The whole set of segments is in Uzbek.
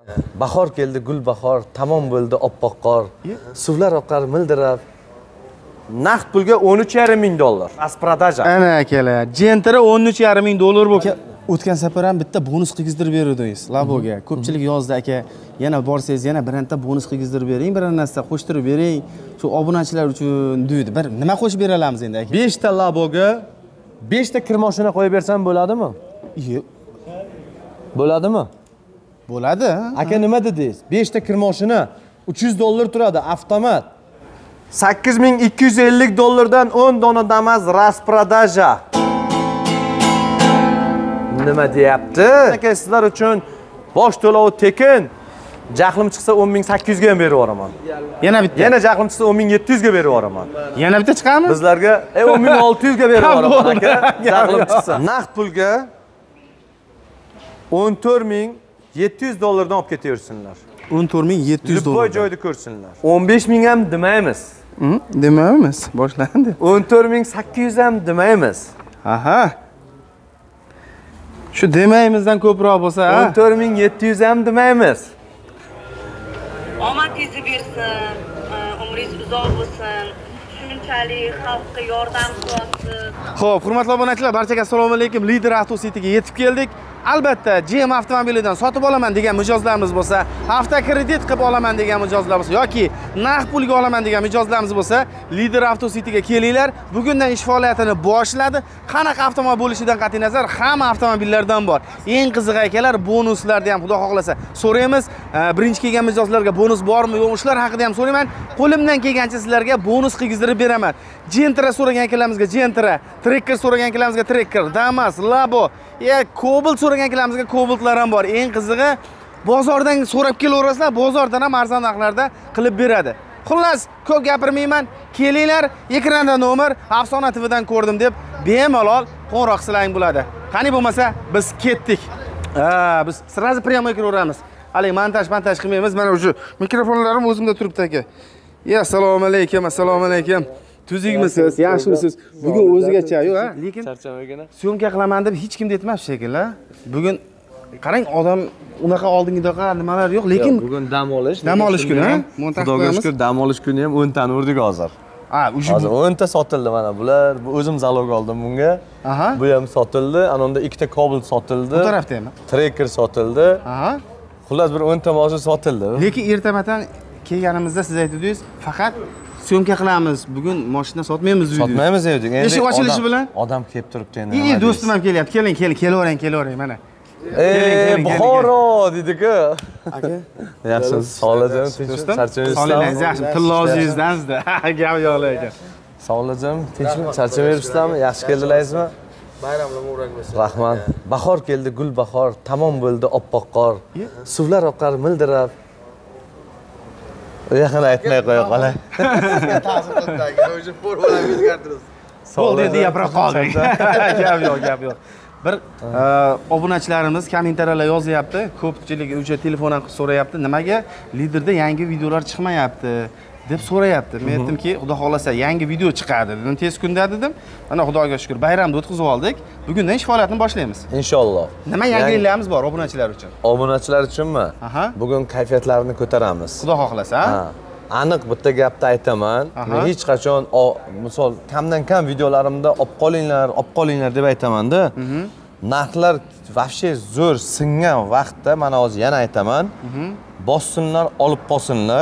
Bahor keldi, gul bahor, tamom bo'ldi oppoq qor. Suvlar oqar mildirab. Naqd pulga 13,5 ming dollar. Asprodaja. Ana akalar, Gentra 13,5 ming dollar bo'lgan. O'tgan safar ham bitta bonus qilgizdirib berdingiz Laboga. Ko'pchilik yozdi aka, yana borsangiz yana birorta bonus qilgizdirib bering, bir narsa qo'shtirib bering. Shu obunachilar uchun deydi. Bir nima qo'shib bera olamiz endi aka? 5 ta Laboga 5 ta kir mashina qo'yib bersam bo'ladimi? Yo'q. Bo'ladimi? Bo'ladi. Aka nima dedingiz? 5 ta kir mashina 300 dollar turadi, avtomat. 8250 dollardan 10 dona Damas rasprodaja. Nima deyapti? Aka sizlar uchun bosh to'lovi tekin. Jahlim chiqsa 10,800 ga ham berib yuboraman. Yana bitta. Yana jahlim chiqsa 10,700 ga berib yuboraman. Yana bitta chiqadimi? Bizlarga 10,600 ga berib yuboraman aka. Jahlim chiqsa. Naqd pulga 14,700 dollardan olib ketaversinlar. 14,700 dollar. Boy joyda ko'rsinlar. 15 ming ham demaymiz. Demaymiz, boshlandi. 14,800 ham demaymiz. Aha. Shu demaymizdan ko'proq bo'lsa, 14,700 ham demaymiz. Omadingizni bersin, umringiz uzoq bo'lsin. Shunchalik xalqqa yordam qilyapsiz. Xo'p, hurmatli obunachilar, barchaga assalomu alaykum. Lider Avtositiga yetib keldik. Albatta, GM avtomobilidan sotib olaman degan mijozlarimiz bo'lsa, hafta kredit qilib olaman degan mijozlar bo'lsa yoki naqd pulga olaman degan mijozlarimiz bo'lsa, Lider Avtositiga kelinglar. Bugundan ish faoliyatini boshladi. Qanaqa avtomobil bo'lishidan qat'iy nazar, hamma avtomobillardan bor. Eng qiziq akalar, bonuslarni ham xudo xohlasa so'raymiz. Birinchi kelgan mijozlarga bonus bormi, yo'qmi, shular haqida ham so'rayman. Qo'limdan kelgancha sizlarga bonus qilgizdirib beraman. Gentra so'ragan akalamizga Gentra, Tracker so'ragan akalamizga Tracker, Damas, Labo, Cobalt so'ragan akalamizga Cobaltlar ham bor. Eng qizig'i, bozordan so'rab kelaverasizlar, bozordan ham arzon narxlarda qilib beradi. Xullas, ko'p gapirmayman. Kelinglar, ekranda nomer Afsona TVdan ko'rdim deb bemalol qo'ng'iroq qiling bo'ladi. Qani bo'lmasa, biz ketdik. Biz sразу прямо kiraveramiz. Hali montaj qilmaymiz. Mana shu mikrofonlarim o'zimda turibdi aka. Assalomu alaykum, assalomu alaykum. Tuzingmisiz, yaxshimisiz? Bugun o'zigacha yo'q, lekin charchamagina. syomka qilaman deb hech kim aytmabdi shekilli. Bugun qarang, odam unaqa oldingidaqa nimalar yo'q, lekin bugun dam olish. Dam olish kuni, ha? Xudoga shukr, dam olish kuni ham 10 tani urdik hozir. Hozir 10 ta sotildi mana bular. Bu o'zim zalog oldim bunga. Bu ham sotildi. Anonda 2 ta Cobalt sotildi. Bu tarafda ham. Tracker sotildi. Xullas bir 10 ta mashina sotildi. Lekin ertamatan kelganimizda siz aytdingiz, faqat syomka qilamiz. Bugun mashina sotmaymiz deydi. Sotmaymiz dedik. Endi eshik ochilishi bilan odam kelib turibdi endi. Do'stim ham kelyapti. Keling, mana. Buxoro dedi-ku. Aka, yaxshimisiz? Sog'lajon, tinchmi? Charchamayapsizmi? Sog'ligingiz yaxshi. Tillozingizdansiz-da. Gap yo'qlar ekan. Sog'lajon, tinchmi? Charchamayapsizlarmi? Yaxshi keldilaringizmi? Bayramlar muborak bo'lsin. Rahmat. Bahor keldi, gul bahor, tamom bo'ldi oppoq qor. Suvlar oqar mildirab. Yaqin aytmay qo'ya qolay. Ta'sir qildi, o'sha formalarni o'zgartirasiz. Bo'ldi deb gapirib qoldik. Gap yo'q. Bir obunachilarimiz kommentariylar yozyapti. Ko'pchilik o'sha telefondan so'rayapti, nimaga Liderda yangi videolar chiqmayapti deb so'rayapti. Men aytdimki, xudo xolasa yangi video chiqadi dedim, tez kunda dedim. Mana xudoga shukr, bayramni o'tkazib oldik. Bugundan ish faoliyatini boshlaymiz. Inshaalloh. Nima yangiliklarimiz bor obunachilar uchun? Obunachilar uchunmi? Bugun kayfiyatlarini ko'taramiz. Xudo xohlasa. Aniq bitta gapni aytaman. Men hech qachon misol kamdan kam videolarimda olib qolinglar deb aytaman-da. Narxlar вообще zo'r singan vaqtda mana hozir yana aytaman. Bossinlar, olib qolsinlar.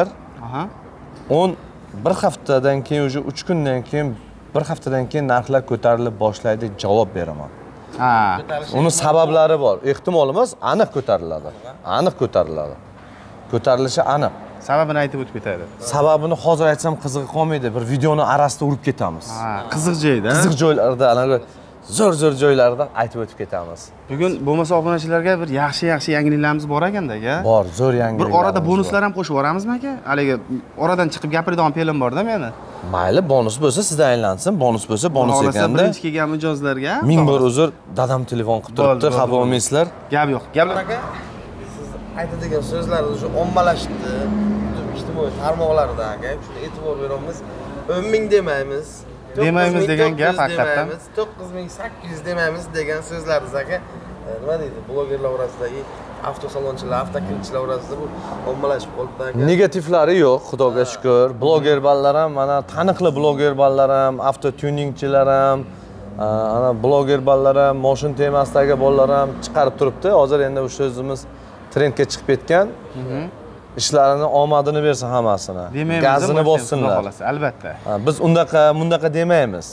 1 haftadan keyin, o'sha 3 kundan keyin, 1 haftadan keyin narxlar ko'tarilib boshlaydi, javob beraman. Uni sabablari bor. Ehtimol emas, aniq ko'tariladi. Ko'tarilishi aniq. Sababini aytib o'tib ketadi. Sababini hozir aytsam qiziq qolmaydi. Bir videoni arasida urib ketamiz. Qiziq joyda. Qiziq joylarda, anaqa zo'r joylarda aytib o'tib ketamiz. Bugun bo'lmasa obunachilarga bir yaxshi yangiliklarimiz bor ekanda-ga. Bor, zo'r yangiliklar. Bir orada bonuslar ham qo'shib yuboramizmi aka? Haligi oradan chiqib gapiradigan film bor-da meni. Mayli, bonus bo'lsa sizda aylansin. Bonus bo'lsa bonus ekanda. Birinchi kelgan mijozlarga ming bor uzr, dadam telefon qilib turibdi, xafa bo'lmaysizlar. Gap yo'q. Gaplar aka. Siz aytadigan so'zlarni shu ommalashdi. Ijtimoiy tarmoqlarda aka, shunga e'tibor beramiz. 10 ming demaymiz. Demaymiz degan gap haqiqatan. 9800 demaymiz degan so'zlaringiz aka. Nima deydi? Blogerlar orasidagi avtosalonchilar, avtokiritchilar orasida bu ommalashib qolibdi aka. Negativlari yo'q, xudoga shukr. Bloger ballar ham, mana taniqli bloger ballar ham, avto tuningchilar ham, ana bloger ballar ham, moshin temasidagi bolalar ham chiqarib turibdi. Hozir endi o'sha o'zimiz trendga chiqib ketgan. Ishlarini omadini bersa hammasini. Gazini bossinlar. Albatta. Biz mundaqa demaymiz.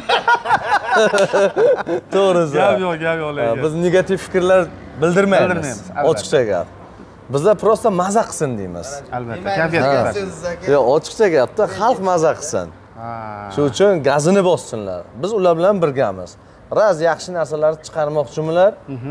To'g'risi. Gap yo'q, gap yo'q. Biz negativ fikrlar bildirmaymiz. Ochiqcha gap. Bizlar prosta maza qilsin deymiz. Albatta. Kayfiyat ko'tarsin. Yo'q, ochiqcha gapda xalq maza qilsin. Shuning uchun gazini bossinlar. Biz ular bilan birgamiz. Raz yaxshi narsalarni chiqarmoqchimilar?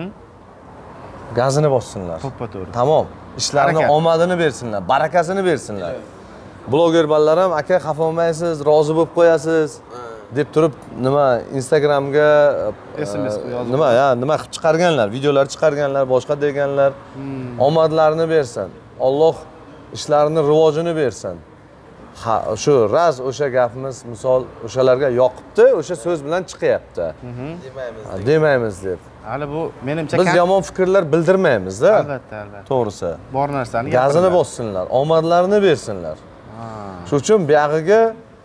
Gazini bossinlar. To'ppa-to'g'ri. Tamom. Ishlarini omadini bersinlar, barakasini bersinlar. Bloger ballar ham aka xafa bo'lmaysiz, rozi bo'lib qo'yasiz deb turib nima Instagramga SMS yozib nima qilib chiqarganlar, videolar chiqarganlar, boshqa deganlar. Omadlarini bersin. Alloh ishlarini rivojini bersin. Ha, shu raz o'sha gapimiz misol o'shalarga yoqibdi, o'sha so'z bilan chiqyapti. Demaymiz deb. Hali bu menimcha biz yomon fikrlar bildirmaymiz-da. Albatta. To'g'risi. Bor narsani gazini bossinlar, omadlarini bersinlar. Shuning uchun buyog'iga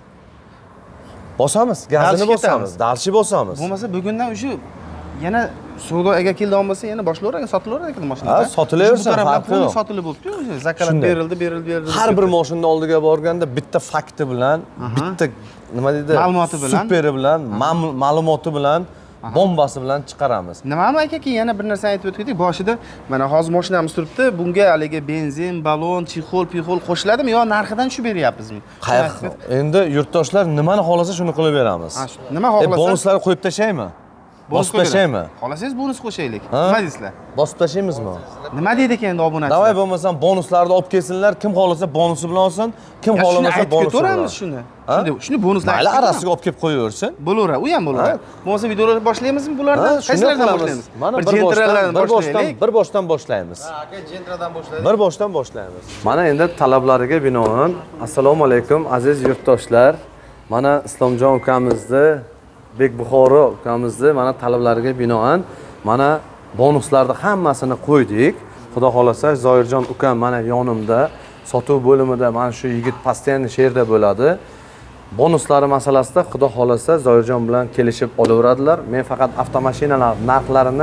bosamiz, gazini bosamiz, dalchi bosamiz. Bo'lmasa bugundan o'sha yana savdoga keldi olmasa yana boshlayveradi, sotilaveradi ekan mashinalar. Ha, sotilaversin, farqi yo'q. Sotilib bo'libdi-ku, o'sha zakalat berildi. Har bir mashina oldiga borganda bitta fakti bilan, bitta nima deydi? Ma'lumoti bilan, superi bilan, ma'lumoti bilan, bombasi bilan chiqaramiz. Nimami aka-ki, yana bir narsa aytib o'tdik. Boshida mana hozir mashinamiz turibdi. Bunga haligi benzin, balon, pixol qo'shiladimi yo narxidan shu beryapmizmi? Endi yurtdoshlar nimani xolasa shuni qilib beramiz. Nima xohlasa? Bonuslarni qo'yib tashlaymi? Bosib tashlaymi? Xolasangiz bonus qo'shaylik. Nima deysizlar? Bosib tashlaymizmi? Nima deydi ekan endi obunachilar? Davay bo'lmasam bonuslarni olib kelsinlar, kim xolasa bonusi bilan olsin, kim xolamasa bonusi bilan. Shuni bonuslar. Mayli arasiga olib kelib qo'yaversin. Bo'laveradi, u ham bo'laveradi. Bo'lmasa videolarni boshlaymizmi bulardan? Qaysilardan boshlaymiz? Mana bir boshdan boshlaymiz. Aka, jentradan boshlaydik. Bir boshdan boshlaymiz. Mana endi talablariga binoan, assalomu alaykum aziz yurtdoshlar. Mana Islomjon ukamizni, Bek Buxoro ukamizni mana talablariga binoan mana bonuslarni hammasini qo'ydik. Xudo xolasa Zoirjon ukam mana yonimda, sotuv bo'limida mana shu yigit postoyanno shu yerda bo'ladi. Bonuslari masalasida xudo xolasa Zoirjon bilan kelishib olaveradilar. Men faqat avtomashinalar narxlarini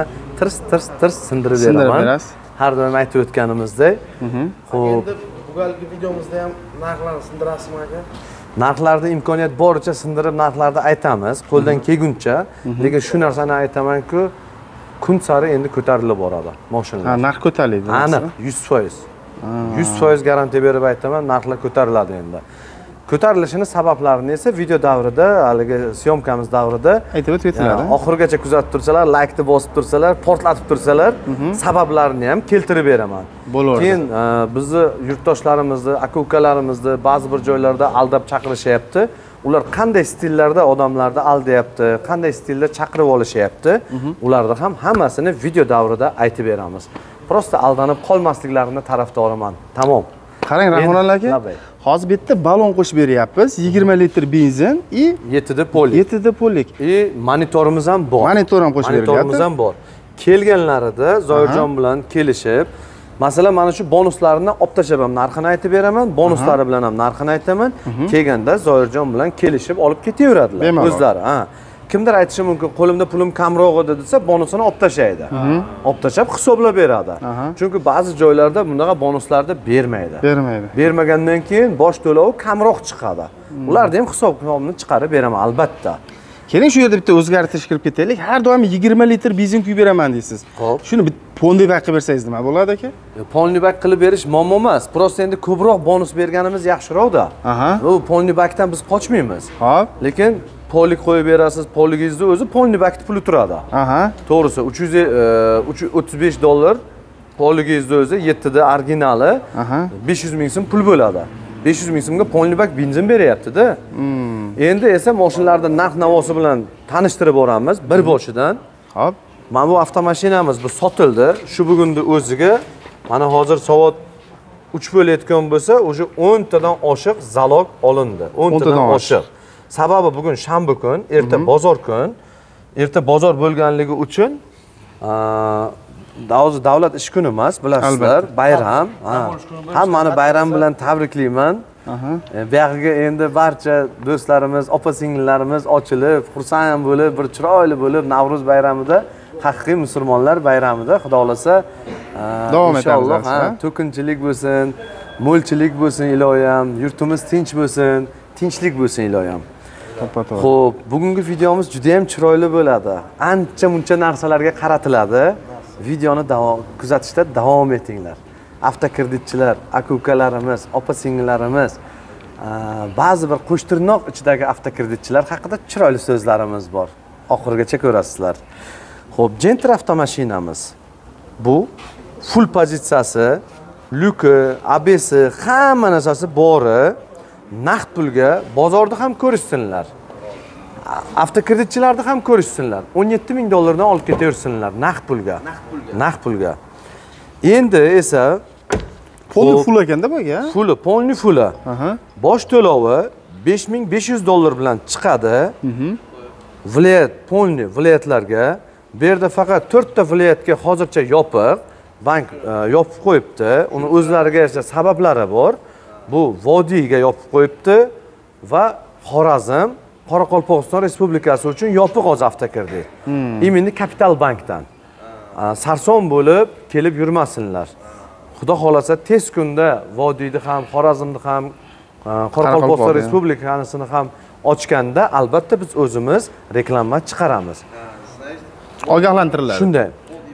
tirs sindirib beraman. Har doim aytib o'tganimizdek. Xo'p, endi bugungi videomizda ham narxlarni sindirasizmi aka? Narxlarni imkoniyat boricha sindirib narxlarni aytamiz, qo'ldan kelguncha. Lekin shu narsani aytaman-ku, kun sari endi ko'tarilib boradi mashinalar. Ha, narx ko'tariladi. Aniq, 100%. 100% garantiya berib aytaman, narxlar ko'tariladi endi. Ko'tarilishini sabablarini esa video davrida, haligi syomkamiz davrida aytib o'tganlar. Oxirigacha kuzatib tursalar, like-ni bosib tursalar, portlatib tursalar, sabablarini ham keltirib beraman. Bo'laveradi. Keyin bizni yurtdoshlarimizni, aka-ukalarimizni ba'zi bir joylarda aldab chaqirishyapti. Ular qanday stillarda odamlarni aldayapti, qanday stilda chaqirib olishyapti, ularni ham hammasini video davrida aytib beramiz. Prosta aldanib qolmasliklarini tarafdoriman. Tamom. Qarang, Rahmonali aka. Hozir bitta balon qo'shib beryapmiz, 20 litr benzin и 7 polik. 7 polik. Monitorimiz ham bor. Monitor ham qo'shib beryapti. Monitorimiz ham bor. Kelganlarida Zoirjon bilan kelishib, masalan, mana shu bonuslarni olib tashlab ham narxini aytib beraman, bonuslari bilan ham narxini aytaman. Kelganda Zoirjon bilan kelishib olib ketaveradilar o'zlari. Kimdir aytishi mumkin, qo'limda pulim kamroq edi desa, bonusini olib tashlaydi. Olib tashlab hisoblab beradi. Chunki ba'zi joylarda bunaqa bonuslarni bermaydi. Bermagandan keyin bosh to'lovi kamroq chiqadi. Ularni ham hisobni chiqarib beraman albatta. Keling shu yerda bitta o'zgartirish kirib ketaylik. Har doim 20 litr benzin quyib beraman deysiz. Shuni polniy bak qilib bersangiz nima bo'ladi aka? Polniy bak qilib berish muammo emas. Prosta endi ko'proq bonus berganimiz yaxshiroq-da. Bu polniy bakdan biz qochmaymiz. Xo'p. Lekin polik qo'yib berasiz, poligingizni o'zi polniy bakda puli turadi. To'g'risi, $335 poligingizni o'zi 7 da originali 500 ming so'm pul bo'ladi. 500 ming so'mga polniy bak benzin beryapti-da. Endi esa mashinalarning narx-navosi bilan tanishtirib boramiz bir boshidan. Xo'p. Mana bu avtomashinamiz bu sotildi. Shu bugunning o'ziga mana hozir soat 3 bo'layotgan bo'lsa, o'sha 10 tadan oshiq zalog olindi. 10 tadan oshiq. Sababi bugun shanba kun, erta bozor kun. Erta bozor bo'lganligi uchun hozir davlat ish kuni emas, bilasizlar, bayram. Hammani bayram bilan tabriklayman. Buyog'iga endi barcha do'stlarimiz, opa-singillarimiz ochilib, xursand bo'lib, bir chiroyli bo'lib Navro'z bayramida, haqiqiy musulmonlar bayramida, xudo xolasa, davom etamiz. inshaalloh, to'kinchilik bo'lsin, mo'lchilik bo'lsin iloyim, yurtimiz tinch bo'lsin, tinchlik bo'lsin iloyim. To'ppa-to'g'ri. Xo'p, bugungi videomiz juda ham chiroyli bo'ladi. Ancha-muncha narsalarga qaratiladi. Videoni kuzatishda davom etinglar. Avtokreditchilar, aka-ukalarimiz, opa-singillarimiz, ba'zi bir qo'shtirnoq ichidagi avtokreditchilar haqida chiroyli so'zlarimiz bor. Oxirigacha ko'rasizlar. Xo'p, Gentra avtomashinamiz. Bu full pozitsiyasi, lyuki, ABS-i, hamma narsasi bori. Naqd pulga bozorda ham ko'rishsinlar. Avtokreditchilarda ham ko'rishsinlar. 17 ming dollardan olib ketaversinlar naqd pulga. Naqd pulga. Endi esa Poli full ekanda bu aka? Polni fulli. Bosh to'lovi 5500 dollar bilan chiqadi. Viloyat, polni viloyatlarga. Bu yerda faqat 4 ta viloyatga hozircha yopiq. Bank yopib qo'yibdi. Uni o'zlariga yarasha sabablari bor. Bu Vodiyga yopib qo'yibdi va Xorazm, Qoraqalpog'iston Respublikasi uchun yopiq hozir avtokredit. Imini Kapital bankdan. Sarson bo'lib kelib yurmasinlar. Xudo xolasa tez kunda Vodiyni ham, Xorazmni ham, Qoraqalpog'iston Respublikasini ham ochganda albatta biz o'zimiz reklama chiqaramiz. Ogohlantiriladi. Shunday.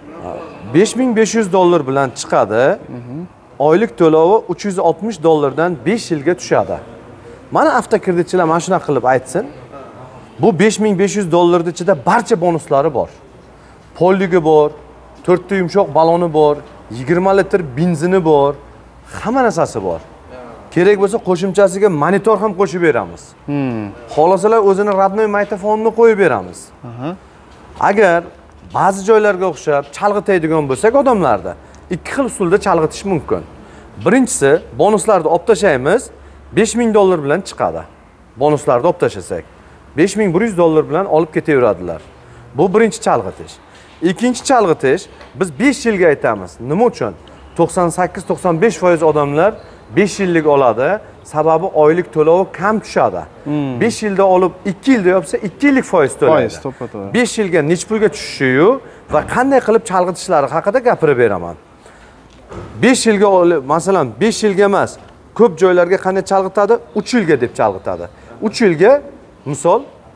5500 dollar bilan chiqadi. Oylik to'lovi 360 dollardan 5 yilga tushadi. Mana avtokreditchilar mana shuna qilib aytsin. Bu 5500 dollarning ichida barcha bonuslari bor. Polligi bor, 4 ta yumshoq baloni bor, 20 litr benzini bor, hamma narsasi bor. Kerak bo'lsa qo'shimchasiga monitor ham qo'shib beramiz. Xolosalar o'zini radnoy magnitofonini qo'yib beramiz. Agar ba'zi joylarga o'xshab chalg'itaydigan bo'lsak odamlarda ikki xil usulda chalg'itish mumkin. Birinchisi, bonuslarni olib tashlaymiz, 5000 dollar bilan chiqadi. Bonuslarni olib tashlasak, 5100 dollar bilan olib ketaveradilar. Bu birinchi chalg'itish. Ikkinchi chalg'itish, biz 5 yilga aytamiz. Nima uchun? 98-95% odamlar 5 yillik oladi, sababi oylik to'lovi kam tushadi. 5 yilda olib 2 yilda yopsa 2 yillik foiz to'laydi. 5 yilga nech pulga tushishi va qanday qilib chalg'itishlari haqida gapirib beraman. 5 yilga masalan 5 yilga emas, ko'p joylarga qanday chalg'itadi? 3 yilga deb chalg'itadi. 3 yilga misol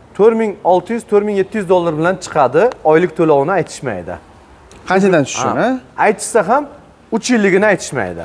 4600-4700 dollar bilan chiqadi, oylik to'lovini aytishmaydi. Qanchadan tushishini? Aytsa ham 3 yilligini aytishmaydi.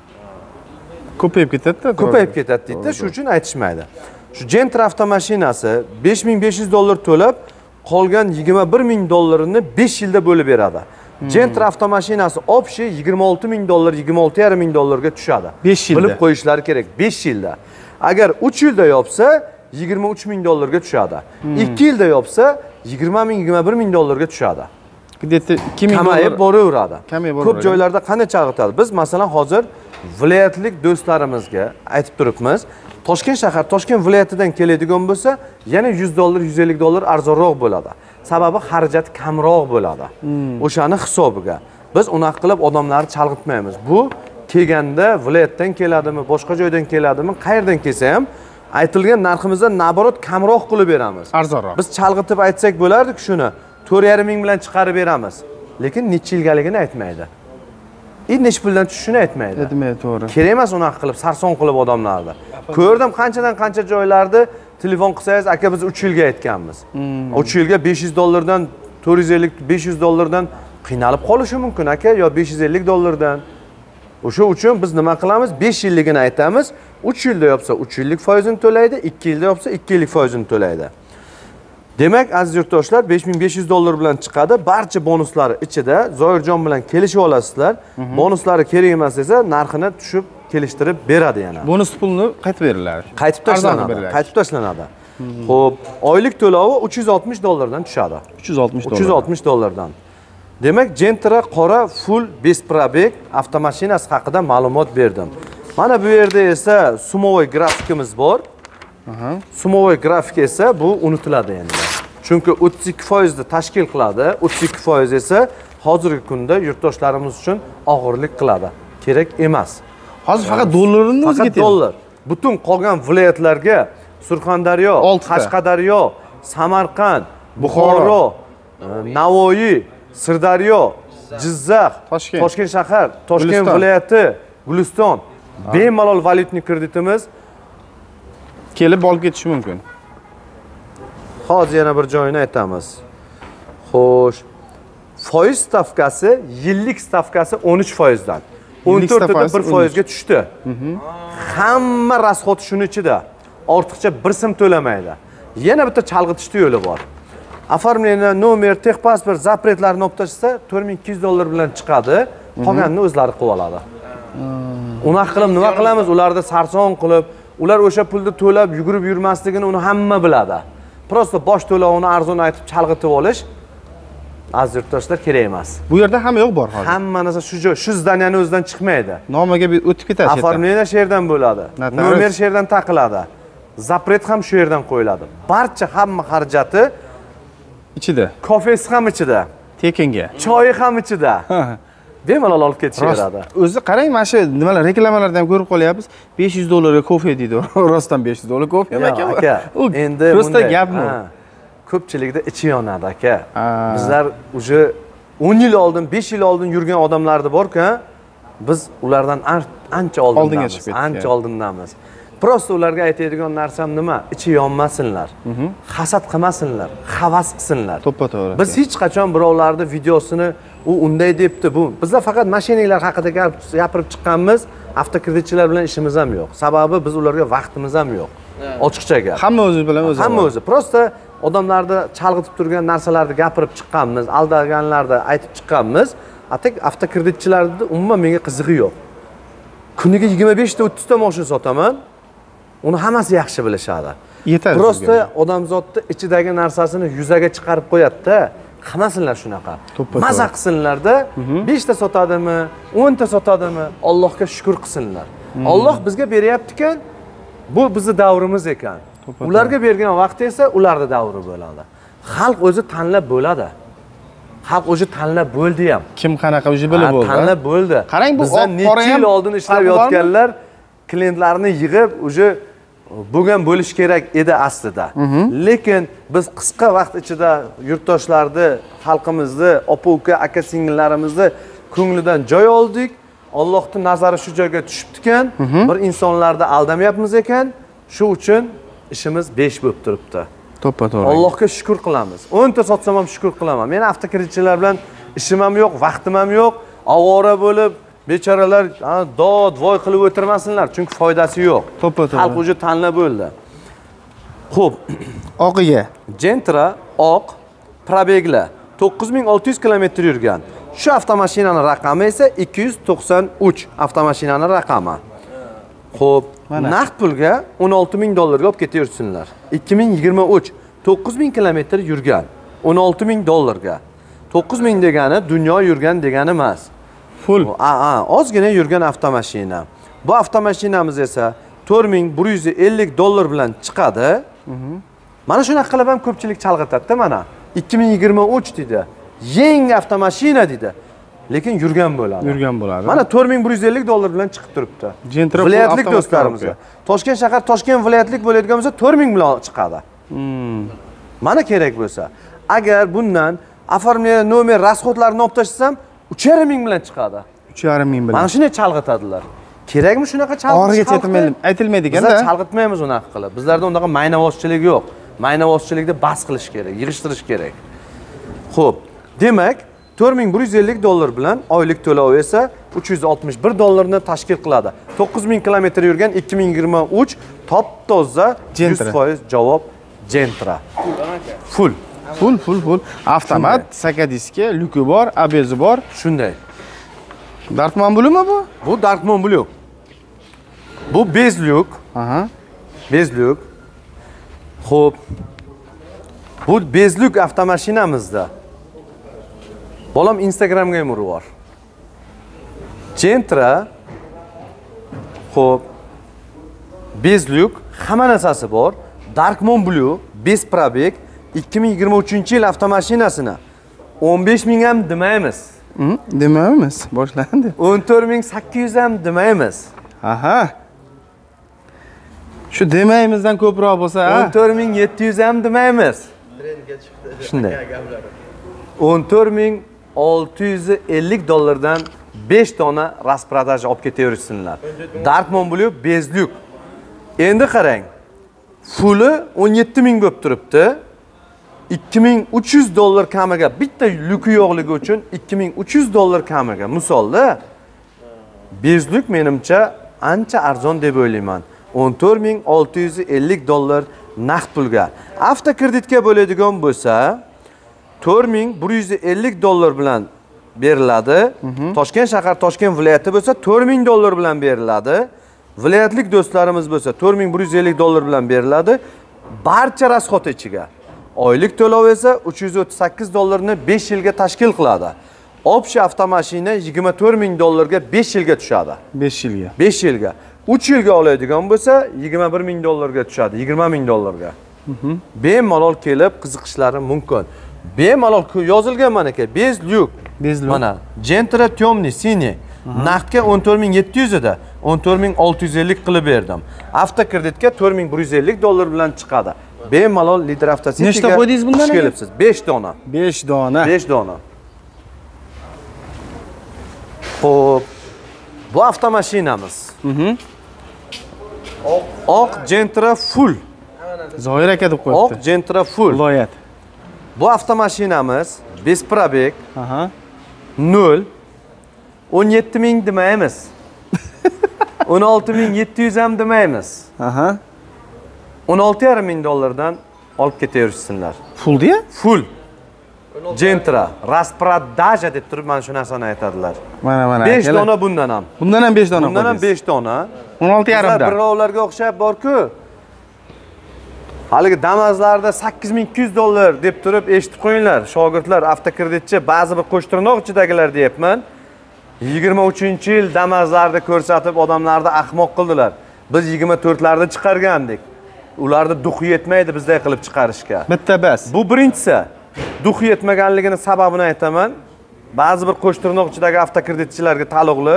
Ko'payib ketadi-da. Ko'payib ketadi deydi, shu uchun aytishmaydi. Shu Gentra avtomashinasi 5500 dollar to'lab, qolgan 21000 dollarini 5 yilda bo'lib beradi. Gentra avtomashinasi opshi 26000 dollar, 26500 dollarga tushadi. 5 yilda. Bilib qo'yishlari kerak, 5 yilda. Agar 3 yilda yopsa 23000 dollarga tushadi. 2 yilda yopsa 20000-21000 dollarga tushadi. Где-то 2000 dollar kamayib boraveradi. Ko'p Ko'p joylarda qanday chalg'itadi? Biz masalan hozir viloyatlik do'stlarimizga aytib turibmiz. Toshkent shahar, Toshkent viloyatidan keladigan bo'lsa, yana 100 dollar, 150 dollar arzonroq bo'ladi. Sababi xarajat kamroq bo'ladi. O'shani hisobiga. Biz unaqa qilib odamlarni chalg'itmaymiz. Bu kelganda viloyatdan keladimi, boshqa joydan keladimi, qayerdan kelsa ham aytilgan narximizdan naborot kamroq qilib beramiz. Arzonroq. Biz chalg'itib aytsak bo'lardi shuni. 4,5 ming bilan chiqarib beramiz. Lekin necha yilgaligini aytmaydi. Nech puldan tushishini aytmaydi. Aytmaydi, to'g'ri. Kerak emas unaqa qilib sarson qilib odamlarni. Ko'rdim qanchadan qancha joylarda telefon qilsangiz, aka biz 3 yilga aytganmiz. 3 yilga 500 dollardan 450-500 dollardan qiynalib qolishi mumkin aka, yo 550 dollardan. O'sha uchun biz nima qilamiz? 5 yilligini aytamiz. 3 yilda yopsa 3 yillik foizini to'laydi, 2 yilda yopsa 2 yillik foizini to'laydi. Demak, aziz yurtdoshlar, 5500 dollar bilan chiqadi. Barcha bonuslari ichida Zoirjon bilan kelishib olasizlar. Bonuslari kerak emas desa, narxini tushib kelishtirib beradi yana. Bonus pulni qaytib beriladi. Qaytib tashlanadi. Qaytib tashlanadi. Xo'p, oylik to'lovi 360 dollardan tushadi. 360 dollardan. Demak, Gentra qora full besprabek avtomashinasi haqida ma'lumot berdim. Mana bu yerda esa sumovoy grafikimiz bor. Sumovoy grafik esa bu unutiladi endi. Chunki 32% ni tashkil qiladi. 32% esa hozirgi kunda yurtdoshlarimiz uchun og'irlik qiladi. Kerak emas. Hozir faqat dollarning o'zi Faqat ketyapti. dollar. Butun qolgan viloyatlarga Surxondaryo, Oltita. Qashqadaryo, Samarqand, Buxoro, Navoiy, Sirdaryo, Jizzax, Toshkent shahar, Toshkent Guliston. viloyati, Guliston bemalol valyutniy kreditimiz. kelib olib ketishi mumkin. Hozir yana bir joyini aytamiz. Xo'sh. Foiz stavkasi, yillik stavkasi 13% dan 14 1% ga tushdi. Hamma rasxod shuning ichida. Ortiqcha bir so'm to'lamaydi. Yana bitta chalg'itishni yo'li bor. Оформление, nomer, texpasport, zapretlarni olib tashlasa, $4200 bilan chiqadi. Qolganini o'zlari qilib oladi. Unaqa qilib nima qilamiz? Ularda sarson qilib, ular o'sha pulni to'lab yugurib yurmasligini uni hamma biladi. Prosta bosh to'lovini arzon aytib chalg'itib olish aziz yurtdoshlar kerak emas. Bu yerda hamma yo'q bor hozir. Hamma narsa shu zdaniyani o'zidan chiqmaydi. Nomiga o'tib ketadi. Оформление shu yerdan bo'ladi. Nomer shu yerdan taqiladi. Zapret ham shu yerdan qo'yiladi. Barcha hamma xarajati ichida. Kofesi ham ichida. Tekinga. Choyi ham ichida. Bemalol olib ketishaveradi. O'zi qarang, mana shu nimalar reklamalarda ham ko'rib qolyapmiz. $500 ga kofe deydi. Rostdan $500 kofe ekan. Aka, endi prosta gapmi? Ko'pchilikda ichi yonadi aka. Bizlar uje 10 yil oldin, 5 yil oldin yurgan odamlarni bor-ku, biz ulardan ancha oldindamiz. Ancha oldindamiz. Prosta ularga aytadigan narsam nima? Ichi yonmasinlar. Hasad qilmasinlar, havas qilsinlar. To'ppa-to'g'ri. Biz hech qachon birovlarning videosini u unday debdi, bu. Bizlar faqat mashinalar haqida gapirib chiqqanmiz, avtokreditchilar bilan ishimiz ham yo'q. Sababi biz ularga vaqtimiz ham yo'q. Ochiqcha gap. Hamma o'zi bilan o'zi. Hamma o'zi. Prosta odamlarni chalg'itib turgan narsalarni gapirib chiqqanmiz, aldaganlarni aytib chiqqanmiz. Atak avtokreditchilarning umuman menga qizig'i yo'q. Kuniga 25 ta 30 ta mashina sotaman. Uni hammasi yaxshi bilishadi. Yetadi. Prosta odamzodni ichidagi narsasini yuzaga chiqarib qo'yadi-da. Qilmasinlar shunaqa. Maza qilsinlar-da. 5 ta sotadimi, 10 ta sotadimi, Allohga shukr qilsinlar. Alloh bizga beryapti-kan, bu bizning davrimiz ekan. Ularga bergan vaqti esa ularning davri bo'ladi. Xalq o'zi tanlab bo'ladi. Xalq o'zi tanlab bo'ldi ham. Kim qanaqa o'zi bilib bo'ldi. Tanlab bo'ldi. Qarang, bu bizdan necha yil oldin ishlab yotganlar klientlarni yig'ib o'zi bo'lgan bo'lish kerak edi aslida. Lekin biz qisqa vaqt ichida yurtdoshlarni, xalqimizni, opa-uka, aka-singillarimizni ko'nglidan joy oldik. Allohning nazari shu joyga tushibdi-kan, bir insonlarni aldamayapmiz ekan, shu uchun ishimiz 5 bo'lib turibdi. To'ppa-to'g'ri. Allohga shukr qilamiz. 10 ta sotsam ham shukr qilaman. Men avtokreditchilar bilan ishim ham yo'q, vaqtim ham yo'q. Avora bo'lib, bechoralar dod voy qilib o'tirmasinlar, chunki foydasi yo'q. To'ppa-to'g'ri. Xalq o'zi tanlab bo'ldi. Xo'p, oqiga Gentra oq probegla 9600 km yurgan. Shu avtomashinaning raqami esa 293 avtomashinaning raqami. Xo'p, naqd pulga $16,000 olib ketaversinlar. 2023 9000 km yurgan. $16,000 ga. 9000 degani dunyo yurgan degani emas. Full. Ozgina yurgan avtomashina. Bu avtomashinamiz esa $4150 bilan chiqadi. Mana shunaqa qilib ham ko'pchilik chalg'itadi-da mana. 2023 dedi. Yangi avtomashina dedi. Lekin yurgan bo'ladi. Yurgan bo'ladi. Mana $4150 bilan chiqib turibdi. Viloyatlik do'stlarimizga. Toshkent shahar, Toshkent viloyatlik bo'ladigan bo'lsa 4000 bilan chiqadi. Mana kerak bo'lsa. Agar bundan оформление, nomer, расходlarni olib tashlasam 3,5 bilan chiqadi. 3,5 bilan. Mana shuni chalg'itadilar. Kerakmi shunaqa chalg'itish? Origa aytilmaydi ekanda. Biz chalg'itmaymiz unaqa qilib. Bizlarda unaqa maynavozchilik yo'q. Maynavozchilikni bas qilish kerak, yig'ishtirish kerak. Xo'p, demak, $4150 bilan oylik to'lov esa $361 ni tashkil qiladi. 9000 km yurgan 2023 top-toza 100% javob Gentra. Full. Avtomat, sakadiski, lyuki bor, abezi bor. Shunday. Dartman Blue'mi bu? Bu Dartman Blue. Bu bezlyuk. Bezlyuk. Xo'p. Bu bezlyuk avtomashinamizda. Bolam Instagramga ham urib bor. Gentra. Xo'p. Bezlyuk, hamma narsasi bor. Dartman Blue, bez probeg 2023-yil avtomashinasini 15 ming ham demaymiz. Demaymiz. Boshlandi. 14800 ham demaymiz. Aha. Shu demaymizdan ko'proq bo'lsa, ha? 14700 ham demaymiz. Trendga chiqdi. Shunday. Gaplari. 14650 dollardan 5 dona rasprodaja olib ketaversinlar. Darkmon Blue bezlyuk. Endi qarang. Fulli 17000 bo'lib turibdi. 2300 dollar kamiga bitta lyuki yo'qligi uchun 2300 dollar kamiga. Misolda bezlyuk menimcha ancha arzon deb o'ylayman. 14650 dollar naqd pulga. Avtokreditga bo'ladigan bo'lsa 4150 dollar bilan beriladi. Toshkent shahar, Toshkent viloyati bo'lsa 4000 dollar bilan beriladi. Viloyatlik do'stlarimiz bo'lsa 4150 dollar bilan beriladi. Barcha rasxot ichiga. Oylik to'lov esa 338 dollarni 5 yilga tashkil qiladi. Общий avtomashina 24000 dollarga 5 yilga tushadi. 5 yilga. 5 yilga. 3 yilga oladigan bo'lsa 21000 dollarga tushadi, 20000 dollarga. Bemalol kelib qiziqishlari mumkin. Bemalol yozilgan mana aka, bezlyuk. Mana Gentra temniy, siniy. Naqdga 14700 edi. 14650 qilib berdim. Avtokreditga 4150 dollar bilan chiqadi. Bemalol Lider Avtosity'ga. Nechta qo'ydingiz bundan? Kelibsiz. 5 dona. 5 dona. 5 dona. Xo'p. Bu avtomashinamiz. Oq Gentra full. Zoir aka deb Oq qo'yibdi. Gentra full. Viloyat. Bu avtomashinamiz bez probeg Aha. 0 17000 demaymiz. 16700 ham demaymiz. Aha. 16500 dollardan olib ketaversinlar. Full deya? Full. Gentra, rasprodaja deb turib mana shu narsani aytadilar. Mana. 5 dona bundan ham. Bundan ham 5 dona. Bundan ham 5 dona. 16,5 dan. Birovlarga o'xshab bor-ku. Haligi Damazlarda 8200 dollar deb turib eshitib qo'yinglar, shogirdlar, avtokreditchi, ba'zi bir qo'shtirnoq ichidagilar deyapman. 23-yil Damazlarda ko'rsatib odamlarni ahmoq qildilar. Biz 24larda chiqargandik. Ularda duxi yetmaydi bizday qilib chiqarishga. Bitta bas. Bu birinchisi. Duxi yetmaganligini sababini aytaman. Ba'zi bir qo'shtirnoq ichidagi avtokreditchilarga taalluqli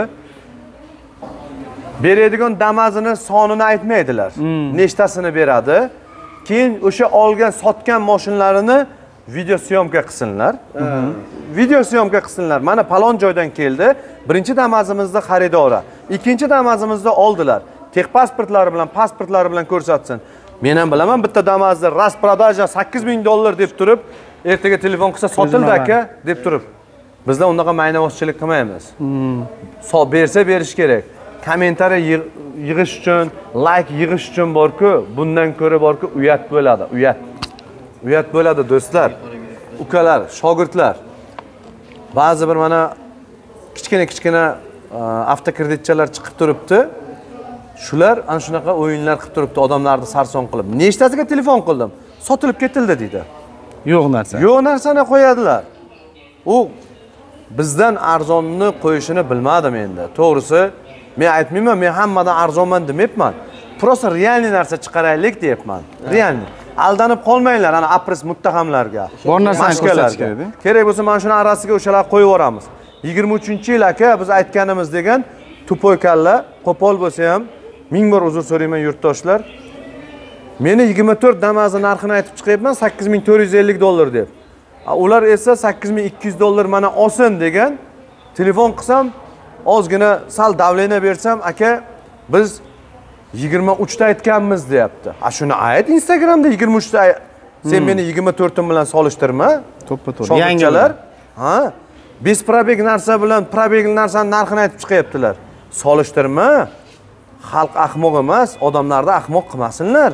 beradigan damazini sonini aytmaydilar. Nechtasini beradi? Keyin o'sha olgan, sotgan mashinalarini video syomka qilsinlar. Video syomka qilsinlar. Mana palon joydan keldi. Birinchi damazimizda xaridori. Ikkinchi damazimizda oldilar. Texpasportlari bilan, pasportlari bilan ko'rsatsin. Men ham bilaman bitta damazni rasprodaja 8000 dollar deb turib, ertaga telefon qilsa sotildi aka deb turib. Bizlar unaqa maynavozchilik qilmaymiz. Bersa berish kerak. Kommentariy yig'ish uchun, like yig'ish uchun bor-ku, bundan ko'ra bor-ku, uyat bo'ladi, uyat. Uyat bo'ladi do'stlar, ukalar, shogirdlar. Ba'zi bir mana kichkina avtokreditchilar chiqib turibdi. Shular ana shunaqa o'yinlar qilib turibdi, odamlarni sarson qilib. Nechtasiga telefon qildim, sotilib ketildi deydi. Yo'q narsa. Yo'q narsani qo'yadilar. U bizdan arzonni qo'yishini bilmadim endi. To'g'risi, men aytmayman, men hammadan arzonman demayapman. Prosta realniy narsa chiqaraylik deyapman. Realniy. Aldanib qolmanglar ana apres muttahamlarga. Bor narsani ko'rsatish kerak. Kerak bo'lsa mana shuni arasiga o'shalar qo'yib yuboramiz. 23-yil aka biz aytganimiz degan tupoy kalla, qo'pol bo'lsa ham ming bor uzr so'rayman yurtdoshlar. Meni 24 damazi narxini aytib chiqyapman 8450 dollar deb. Ular esa 8200 dollar mana olsin degan. Telefon qilsam, ozgina sal davleniya bersam, aka biz 23 ta aytganmiz deyapti. Shuni ayt Instagramda 23 ta. Sen meni 24 bilan solishtirma. To'ppa-to'g'ri. Yangilar. Ha? Biz probeg narsa bilan probeg narsani narxini aytib chiqyaptilar. Solishtirma. Xalq ahmoq emas, odamlarni ahmoq qilmasinlar.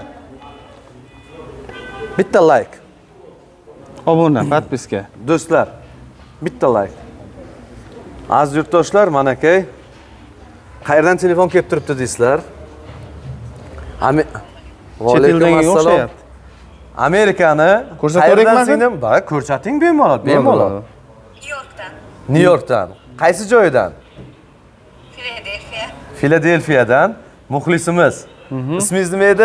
Bitta like. Obuna, podpiska. Do'stlar, bitta like. Aziz yurtdoshlar, mana aka. Qayerdan telefon kelib turibdi deysizlar? Chet eldan o'xshayapti. Amerikani ko'rsataveraylikmi? Bak, ko'rsating bemalol, bemalol. Nyu-Yorkdan. Nyu-Yorkdan. Qaysi joydan? Filadelfiya. Filadelfiyadan muxlisimiz. Ismingiz nima edi?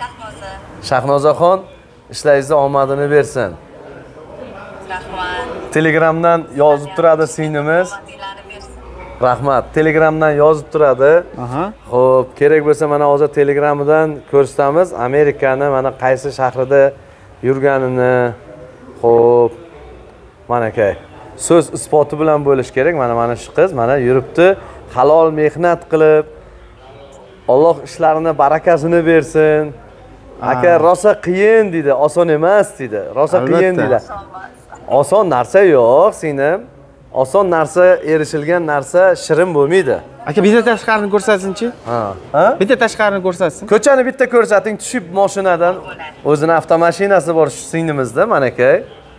Shahnoza. Shahnozaxon, ishlaringizni omadini bersin. Rahmat. Telegramdan yozib turadi singlimiz. Omadinglarni bersin. Rahmat. Telegramdan yozib turadi. Aha. Xo'p, kerak bo'lsa mana hozir Telegramdan ko'rsatamiz. Amerikani mana qaysi shahrida yurganini. Xo'p. Mana akay. So'z isboti bilan bo'lish kerak. Mana shu qiz mana yuribdi. Halol mehnat qilib Alloh ishlarini barakasini bersin. Aka rosa qiyin dedi, oson emas dedi. Rosa qiyin dedi. Oson narsa yo'q, singlim. Oson narsa, erishilgan narsa shirin bo'lmaydi. Aka bitta tashqarini ko'rsatsin-chi? Ha? Bitta tashqarini ko'rsatsin. Ko'chani bitta ko'rsating, tushib mashinadan. O'zini avtomashinasi bor shu singlimizda, mana akay.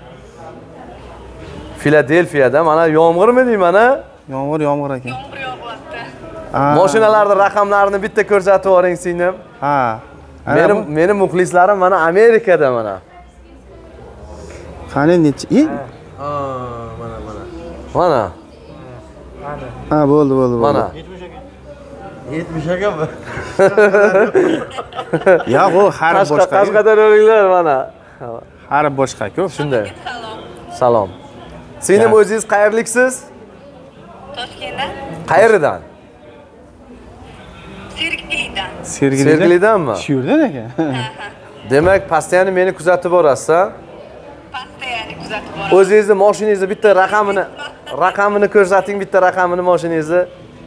Filadelfiyada mana yomg'irmi deyman, mana? Yomg'ir ekan. Yomg'ir yog'yapti. Mashinalarning raqamlarini bitta ko'rsatib yuboring singlim. Ha. Meni muxlislarim mana Amerikada mana. Qani necha? Mana. Ha, bo'ldi. Mana. 70 akami? Yo'q, u harf boshqa. Qashqadaryoliklar mana. Harf boshqa-ku. Shunday. Salom. Salom. Singlim o'zingiz qayerliksiz? Toshkentdan, Qayerdan? Sergelidan. Sergelidanmi? Shu yerdan aka. Demak, pastiyani meni kuzatib borasiz-a? Pasta ya'ni kuzatib boraman. O'zingizni mashinangizni bitta raqamini ko'rsating, bitta raqamini mashinangizni.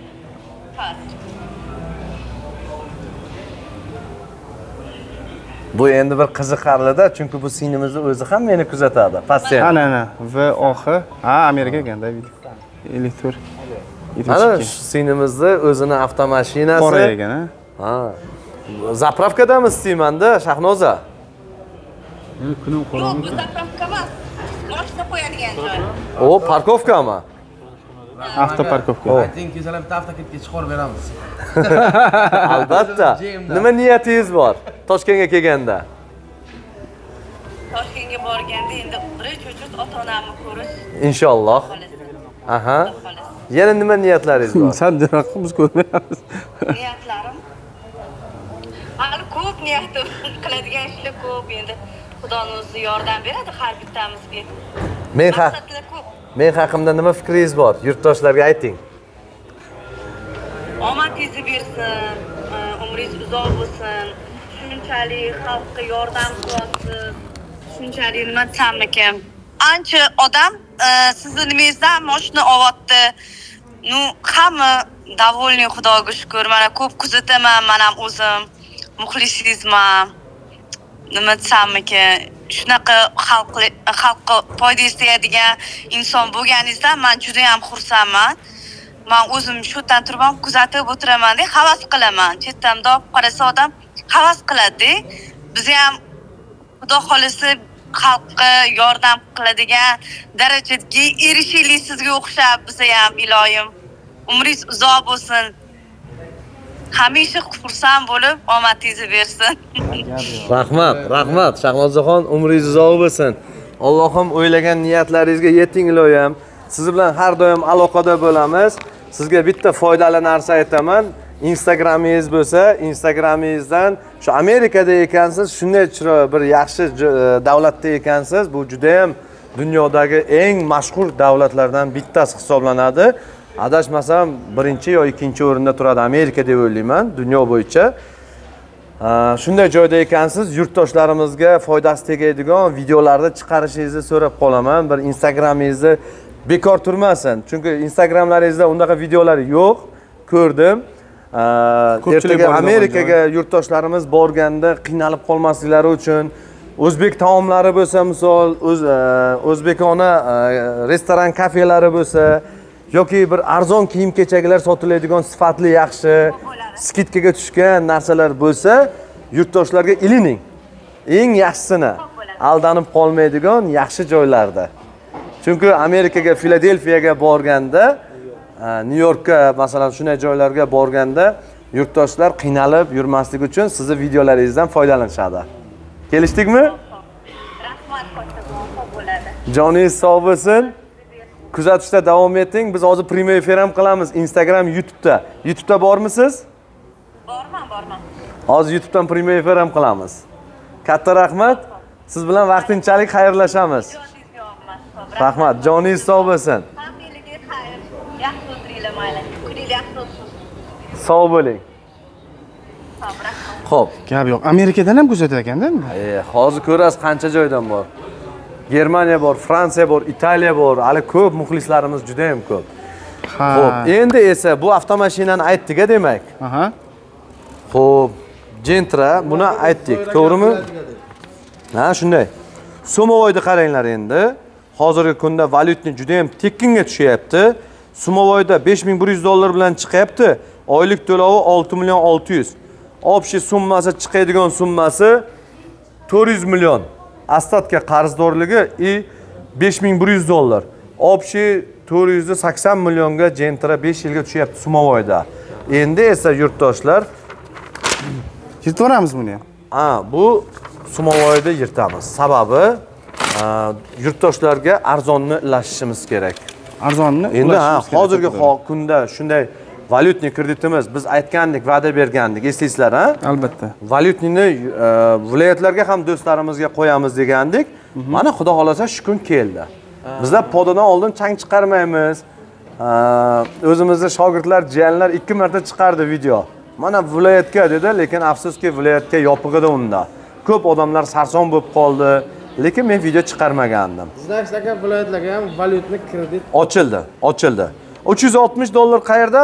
Bu endi bir qiziqarli-da, chunki bu singlimizni o'zi ham meni kuzatadi. Pastiyani. Ana. VOH. Ha, Amerika ekanda video. 54. Mana shu singlimizni o'zini avtomashinasi. Qora ekan, ha? Ha. Zapravkadamiz istayman-da, Shahnoza. Yo'q, bu zapravka emas. Mashina qo'yadigan joy. O, parkovkami? Avtoparkovka. Ayting, kesalar bitta avtoketga chiqarib beramiz. Albatta. Nima niyatingiz bor Toshkentga kelganda? Toshkentga borganda endi birinchi uchun ota-onamni ko'rish. Inshaalloh. Aha. Yana nima niyatlaringiz bor? Sen raqamimiz ko'rmayapmiz. Niyatlarim hali ko'p niyatim qiladigan ishlar ko'p endi Xudoning o'zi yordam beradi har bittamizga. Maqsadlar ko'p. Men haqimda nima fikringiz bor? Yurtdoshlarga ayting. Omadingizni bersin, umringiz uzoq bo'lsin. Shunchalik xalqqa yordam qilyapsiz. Shunchalik nima desam ekan? Ancha odam sizni nimangizdan mashina olyapti. Nu hamma довольный, Xudoga shukr. Mana ko'p kuzataman, men ham o'zim muxlisingizman. Nima desam ekan? Shunaqa xalqqa foyda istaydigan inson bo'lganingizdan men juda ham xursandman. Men o'zim shu yerdan turib ham kuzatib o'tiraman-da, havas qilaman. Chetdan olib qarasa odam havas qiladi-da. Biz ham Xudo xolisi xalqqa yordam qiladigan darajaga erishaylik sizga o'xshab. Biz ham iloyim umringiz uzoq bo'lsin. Hamisha xursand bo'lib, omadingizni bersin. Rahmat. Shahnozaxon, umringiz uzoq bo'lsin. Allohim o'ylagan niyatlaringizga yeting iloyim. Siz bilan har doim aloqada bo'lamiz. Sizga bitta foydali narsa aytaman. Instagramingiz bo'lsa, Instagramingizdan shu Amerikada ekansiz, shunday bir yaxshi davlatda ekansiz. Bu juda ham dunyodagi eng mashhur davlatlardan bittasi hisoblanadi. Adashmasam, birinchi yo ikkinchi o'rinda turadi Amerika deb o'ylayman, dunyo bo'yicha. Shunday joyda ekansiz, yurtdoshlarimizga foydasi tegadigan videolarni chiqarishingizni so'rab qolaman. Bir Instagramingizni bekor turmasin. Chunki Instagramlaringizda unaqa videolar yo'q, ko'rdim. Ertaga Amerikaga yurtdoshlarimiz borganda qiynalib qolmasliklari uchun o'zbek taomlari bo'lsa, misol, o'zbekona restoran, kafelari bo'lsa, yoki bir arzon kiyim-kechaklar sotiladigan sifatli yaxshi skidkaga tushgan narsalar bo'lsa, yurtdoshlarga ilining. Eng yaxshisini aldanib qolmaydigan yaxshi joylarda. Chunki Amerikaga, Filadelfiyaga borganda, Nyu-Yorkka, masalan, shunday joylarga borganda yurtdoshlar qiynalib yurmaslik uchun sizni videolaringizdan foydalanishadi. Kelishdikmi? Rahmat katta bo'ladi. Joningiz sog' bo'lsin. Kuzatishda davom eting. Biz hozir premyer efir ham qilamiz Instagram, YouTube'da. YouTube'da bormisiz? Borman. Hozir YouTube'dan premyer efir ham qilamiz. Katta rahmat. Siz bilan vaqtinchalik xayrlashamiz. Rahmat, joningiz sog' bo'lsin. Hammanglarga xayr. Yaxshi o'tiringlar mayli. Kuningiz yaxshi bo'lsin. Sog' bo'ling. Xo'p, rahmat. Xo'p. Gap yo'q. Amerikadan ham ko'rsatar ekanda. Hozir ko'rasiz qancha joydan bor. Germaniya bor, Fransiya bor, Italiya bor. Hali ko'p muxlislarimiz juda ham ko'p. Ha. Xo'p, endi esa bu avtomashinani aytdik-a demak. Aha. Xo'p, Gentra buni aytdik, to'g'rimi? Ha, shunday. Sumovoyni qaranglar endi. Hozirgi kunda valyutni juda ham tekinga tushyapti. Sumovoyda $5100 bilan chiqyapti. Oylik to'lovi 6.600.000. Общий summasi chiqadigan summasi 400 million. Ostatga qarzdorligi $5100. Общий 480 millionga Gentra 5 yilga tushyapti Sumovoyda. Endi esa yurtdoshlar, Yirtvoramiz buni ham. bu Sumovoyda yirtamiz. Sababi yurtdoshlarga arzonni ilashishimiz kerak. Arzonni Endi ulashishimiz kerak. hozirgi kunda shunday valyutni kreditimiz biz aytgandik, va'da bergandik, eslaysizlar, ha? Albatta. Valyutni viloyatlarga ham do'stlarimizga qo'yamiz degandik. Mana xudo xolasa shu kun keldi. Bizlar podadan oldin chang chiqarmaymiz. O'zimizning shogirdlar, jiyanlar 2 marta chiqardi video. Mana viloyatga dedi, lekin afsuski viloyatga yopiq edi unda. Ko'p odamlar sarson bo'lib qoldi, lekin men video chiqarmagandim. Sizlar aka viloyatlarga ham valyutni kredit Ochildi. $360 qayerda?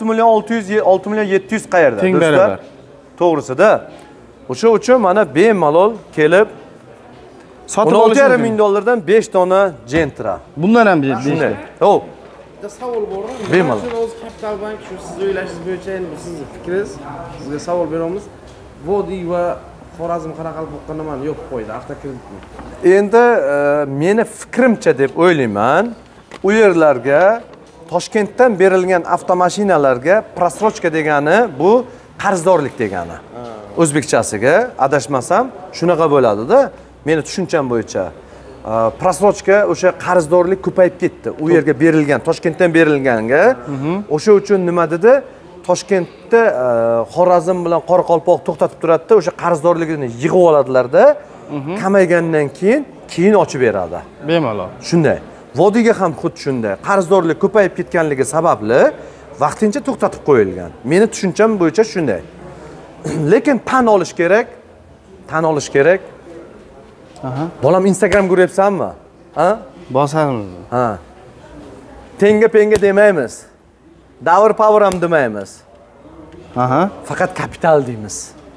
6.600.000 qayerda? Teng Do'stlar, baravar. to'g'risida. O'sha uchun mana bemalol kelib Sotib olish mumkin. $16.500 dan 5 dona Gentra. Bundan ham Shunday. deyishdi. Hop. bitta savol bor. Bemalol. O'z Kapital Bank shu siz o'ylashingiz bo'yicha endi sizning fikringiz. Sizga savol beramiz. Vodiy va Xorazm Qoraqalpoqqa nimani yo'q qo'ydi avtokreditni? Endi meni fikrimcha deb o'ylayman, u yerlarga Toshkentdan berilgan avtomashinalarga prasrochka degani bu qarzdorlik degani. O'zbekchasiga adashmasam shunaqa bo'ladi-da. Meni tushuncham bo'yicha. Prasrochka o'sha qarzdorlik ko'payib ketdi. U yerga berilgan, Toshkentdan berilganga. O'sha uchun nima dedi? Toshkentda Xorazm bilan Qoraqalpoq to'xtatib turadi-da, o'sha qarzdorligini yig'ib oladilar-da. Kamaygandan keyin ochib beradi. Bemalol. Shunday. Vodiyga ham xuddi shunday. Qarzdorlik ko'payib ketganligi sababli vaqtincha to'xtatib qo'yilgan. Meni tushuncham bo'yicha shunday. Lekin tan olish kerak. Bolam Instagram ko'ryapsanmi? Ha? Bosamiz. Ha. Tenga demaymiz. Davr power ham demaymiz. Aha. Faqat kapital deymiz.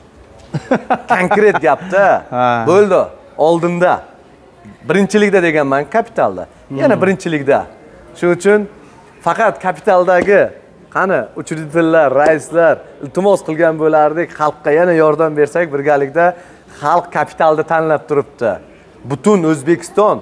Konkret gapda. Bo'ldi. Oldinda. Birinchilikda deganman kapitalda. Yana birinchilikda. Shuning uchun faqat kapitaldagi qani uchuvchilar, raislar iltimos qilgan bo'lardik, xalqqa yana yordam bersak birgalikda. Xalq kapitalda tanlab turibdi. Butun O'zbekiston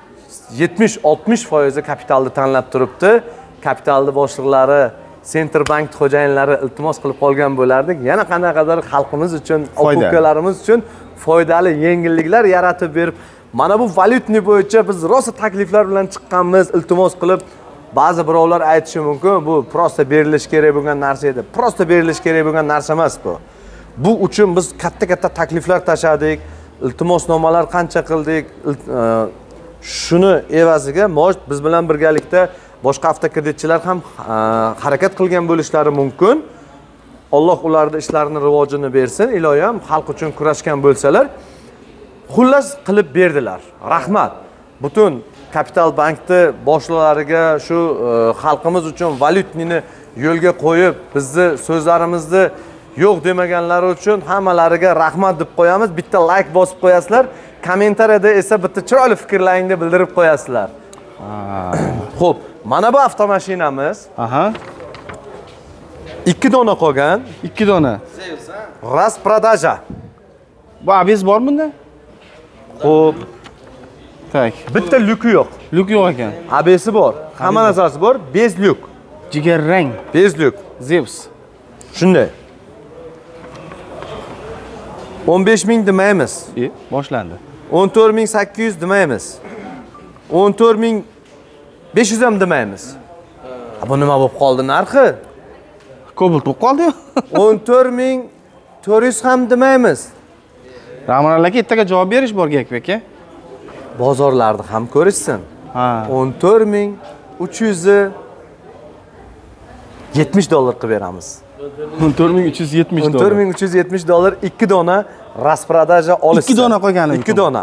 70-60% kapitalda tanlab turibdi. Kapitalda boshliqlari, Centerbank xo'jayinlari iltimos qilib qolgan bo'lardik. Yana qanaqadir xalqimiz uchun, o'quvchilarimiz uchun foydali yengilliklar yaratib berib, mana bu valyutni bo'yicha biz rosa takliflar bilan chiqqanmiz, iltimos qilib. Ba'zi birovlar aytishi mumkin, bu prosta berilish kerak bo'lgan narsa edi. Prosta berilish kerak bo'lgan narsa emas bu. Bu uchun biz katta takliflar tashadik, iltimosnomalar qancha qildik. Shuni evaziga biz bilan birgalikda boshqa avtokreditchilar ham harakat qilgan bo'lishlari mumkin. Alloh ularning ishlarini rivojini bersin. Iloyim xalq uchun kurashgan bo'lsalar, xullas qilib berdilar. Rahmat. Butun Kapital Bankni boshliqlariga shu xalqimiz uchun valyutni yo'lga qo'yib, bizni so'zlarimizni yo'q demaganlari uchun hammalariga rahmat deb qo'yamiz. Bitta like bosib qo'yasizlar, kommentariyada esa bitta chiroyli fikrlaringni bildirib qo'yasizlar. Xo'p, mana bu avtomashinamiz. Aha. 2 dona qolgan. 2 dona. Rasprodaja. Bu abez bor bunda? Xo'p, tak. bitta lyuki yo'q. Lyuk yo'q ekan. Abesi bor. Hamma narsasi bor, bez lyuk. Jigarrang. Bez lyuk. Zeus. Shunday. 15.000 demaymiz. Boshlandi. 14.800 demaymiz. 14.500 ham demaymiz. Bu nima bo'lib qoldi narxi? Ko'p bo'lib qoldi-yu. 14.400 ham demaymiz. Ramon aka ertaga javob berish bor Gekbek aka. Bozorlarni ham ko'rishsin. Ha. 14.370 dollar qilib beramiz. 14370 dollar. 14.370 dollar 2 dona rasprodaja olishsa. 2 dona qo'yganim. 2 dona.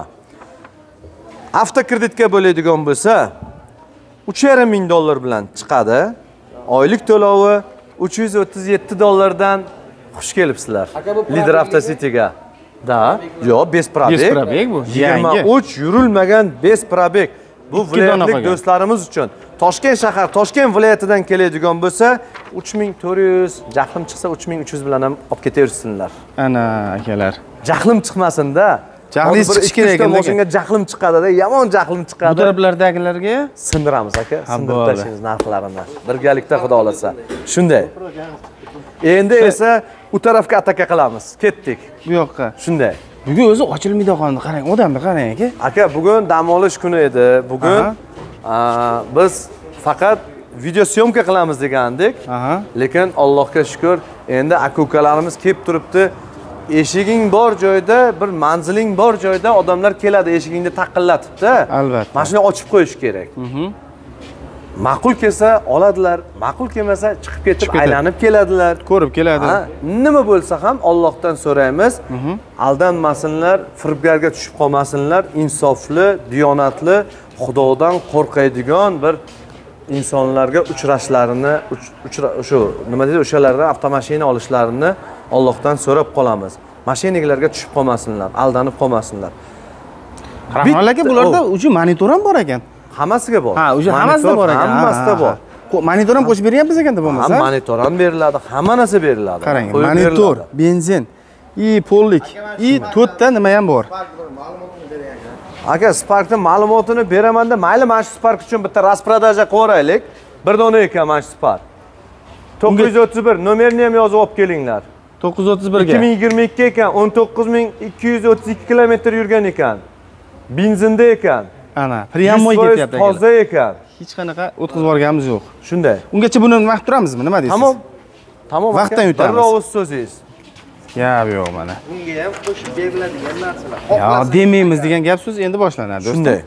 Avtokreditga bo'ladigan bo'lsa 3,5 ming dollar bilan chiqadi. Oylik to'lovi 337 dollardan xush kelibsizlar. Lider Avtocity'ga. Da, yo'q, 5 probeg. 5 probeg bu. 23 yurilmagan 5 probeg. Bu Ikki dona viloyatlik qolgan. do'stlarimiz uchun. Toshkent shahar, Toshkent viloyatidan keladigan bo'lsa 3400, jahlim chiqsa 3300 bilan ham olib ketaversinlar. Ana akalar. Jahlim chiqmasin-da. Jahlingiz chiqishi kerak ekan. Mashinaga jahlim chiqadi-da, yomon jahlim Bu chiqadi. taraflardagilarga Sindiramiz aka, sindirib bo'ldi. tashlaymiz narxlarini. Birgalikda xudo xolasa. Shunday. Endi esa u tarafga ataka qilamiz. Ketdik. bu yoqqa. Shunday. Bugun o'zi ochilmaydi qoldi. Qarang, odamni qarang aka. Aka, bugun dam olish kuni edi. Bugun biz faqat video syomka qilamiz degandik. Aha. Lekin Allohga shukr, endi aka-ukalarimiz kelib turibdi. Eshiging bor joyda, bir manziling bor joyda odamlar keladi, eshigingni taqillatibdi. Albatta. Mashina ochib qo'yish kerak. Ma'qul kelsa oladilar, ma'qul kelmasa chiqib ketib aylanib keladilar. Ko'rib keladi. Nima bo'lsa ham Allohdan so'raymiz. Aldanmasinlar, firibgarga tushib qolmasinlar, insofli, diyonatli, Xudodan qo'rqadigan bir insonlarga uchrashlarini, shu nima deydi, o'shalardan avtomashina olishlarini Allohdan so'rab qolamiz. Mashinalarga tushib qolmasinlar, aldanib qolmasinlar. Rahmon aka, bularda uji monitor ham bor ekan. Hammasiga bor. Ha, uji hammasida bor ekan. Hammasida bor. Monitor ham qo'shib beryapmiz ekanda bo'lmasa. Ham monitor ham beriladi, hamma narsa beriladi. Qarang, Qo'yib monitor, beriladi. benzin, pollik, 4 ta nima ham bor. Aka, Sparkning ma'lumotini beraman-da, mayli mana shu Spark uchun bitta rasprodaja qo'raylik. Bir dona ekan mana shu Spark. 931 nomerini ham yozib olib kelinglar. 931 ga. 2022 ekan, 19232 kilometr yurgan ekan. Benzinda ekan. Ana, pryamoy ketyapti aka. Toza ekan. Hech qanaqa o'tkazib borganimiz yo'q. Shunday. Ungacha buni nima qilib turamizmi? Nima deysiz? Tamom. Tamom. Vaqtdan yutamiz. Bir og'iz so'zingiz. Yo'q mana. Bunga ham qo'shib beriladigan narsalar. Yo, demaymiz degan gap so'z endi boshlanadi do'stlar. Shunday.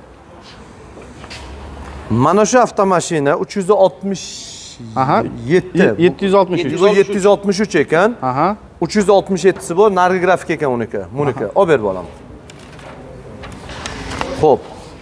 Mana shu avtomashina 367. Aha. 763. Bu 763 ekan. Aha. 367si bor, nargi grafik ekan uniki. Buniki. Olib ber bolam. Xo'p.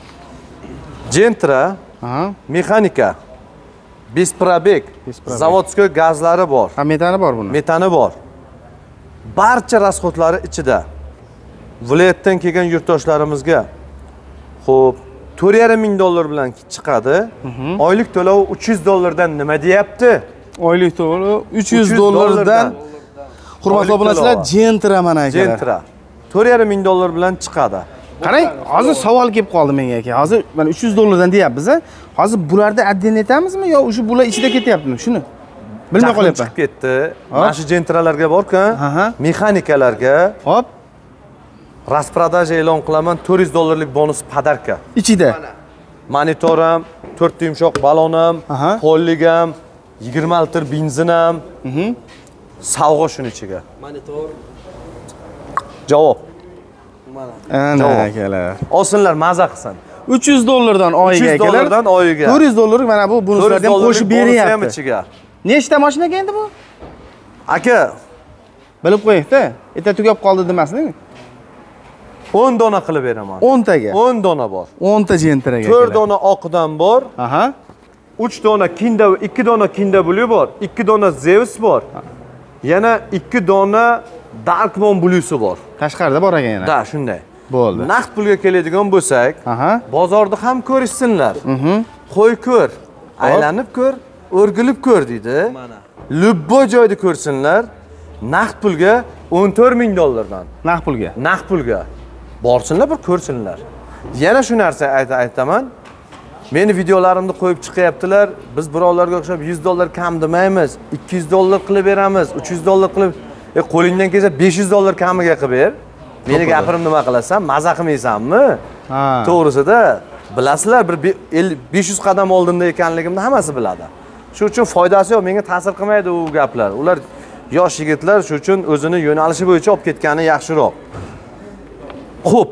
Gentra, Aha. mexanika, besprobeg, zavodskoy gazlari bor, Ha, metani bor buni. metani bor. Barcha rasxodlari ichida. Viloyatdan kelgan yurtdoshlarimizga xo'p, 4,5 ming dollar bilan chiqadi. Oylik to'lovi 300 dollardan nima deyapti? Oylik to'lovi 300 dollardan. Hurmatli obunachilar, Gentra mana aka. Gentra 4,5 ming dollar bilan chiqadi. Qarang, hozir savol kelib qoldi menga aka. Hozir mana 300 dollardan deyapmiz. Hozir bularda adden etamizmi yo o'sha bular ichida ketyaptimi? Shuni bilmay Jahlim qolyapman. chiqib ketdi. Mana shu gentralarga borku, Aha. mexanikalarga Hop, rasprodaja e'lon qilaman, 400 dollarlik bonus podarka. ichida. Monitor ham, 4 ta yumshoq balon ham, Aha. pollik ham, 20 litr benzin ham. Savg'a shuni ichiga. Monitor. Javob. Ana akalar. Olsinlar, maza qilsin. 300 dollardan oyiga 300 akalar. dollardan oyiga. 400 dollarlik mana bu bonuslarni ham qo'shib beryapti. ichiga. Nechta mashina ekan endi bu? Aka, Bilib qo'ying-da. Erta tugab qoldi demasin. 10 dona qilib beraman. 10 taga. 10 dona bor. 10 ta Gentraga. 4 dona oqdan bor, Aha. 3 dona kinda, 2 dona kinda blue bor, 2 dona Zeus bor. Yana 2 dona Darkmon bluesi bor. Tashqarida bor ekan yana. Da, shunday. Bo'ldi. Naqd pulga keladigan bo'lsak, Aha. bozorda ham ko'rishsinlar. Qo'y ko'r, aylanib ko'r, o'rgilib ko'r deydi. Lubbo joyda ko'rsinlar. Naqd pulga 14 ming dollardan. Naqd pulga. Naqd pulga borsinlar, bir ko'rsinlar. Yana shu narsa aytaman. Meni videolarimni qo'yib chiqyaptilar. Biz birovlarga o'xshab 100 dollar kam demaymiz. 200 dollar qilib beramiz, 300 dollar qilib, qo'lingdan kelsa 500 dollar kamiga qilib ber. Meni gapirim nima qilasan? Maza qilmaysanmi? Ha. To'g'risida bilasizlar, bir 500 qadam oldinda ekanligimni hammasi biladi. Shu uchun foydasi yo'q, menga ta'sir qilmaydi u gaplar. Ular yosh yigitlar, shu uchun o'zini yo'nalishi bo'yicha olib ketgani yaxshiroq. Xo'p,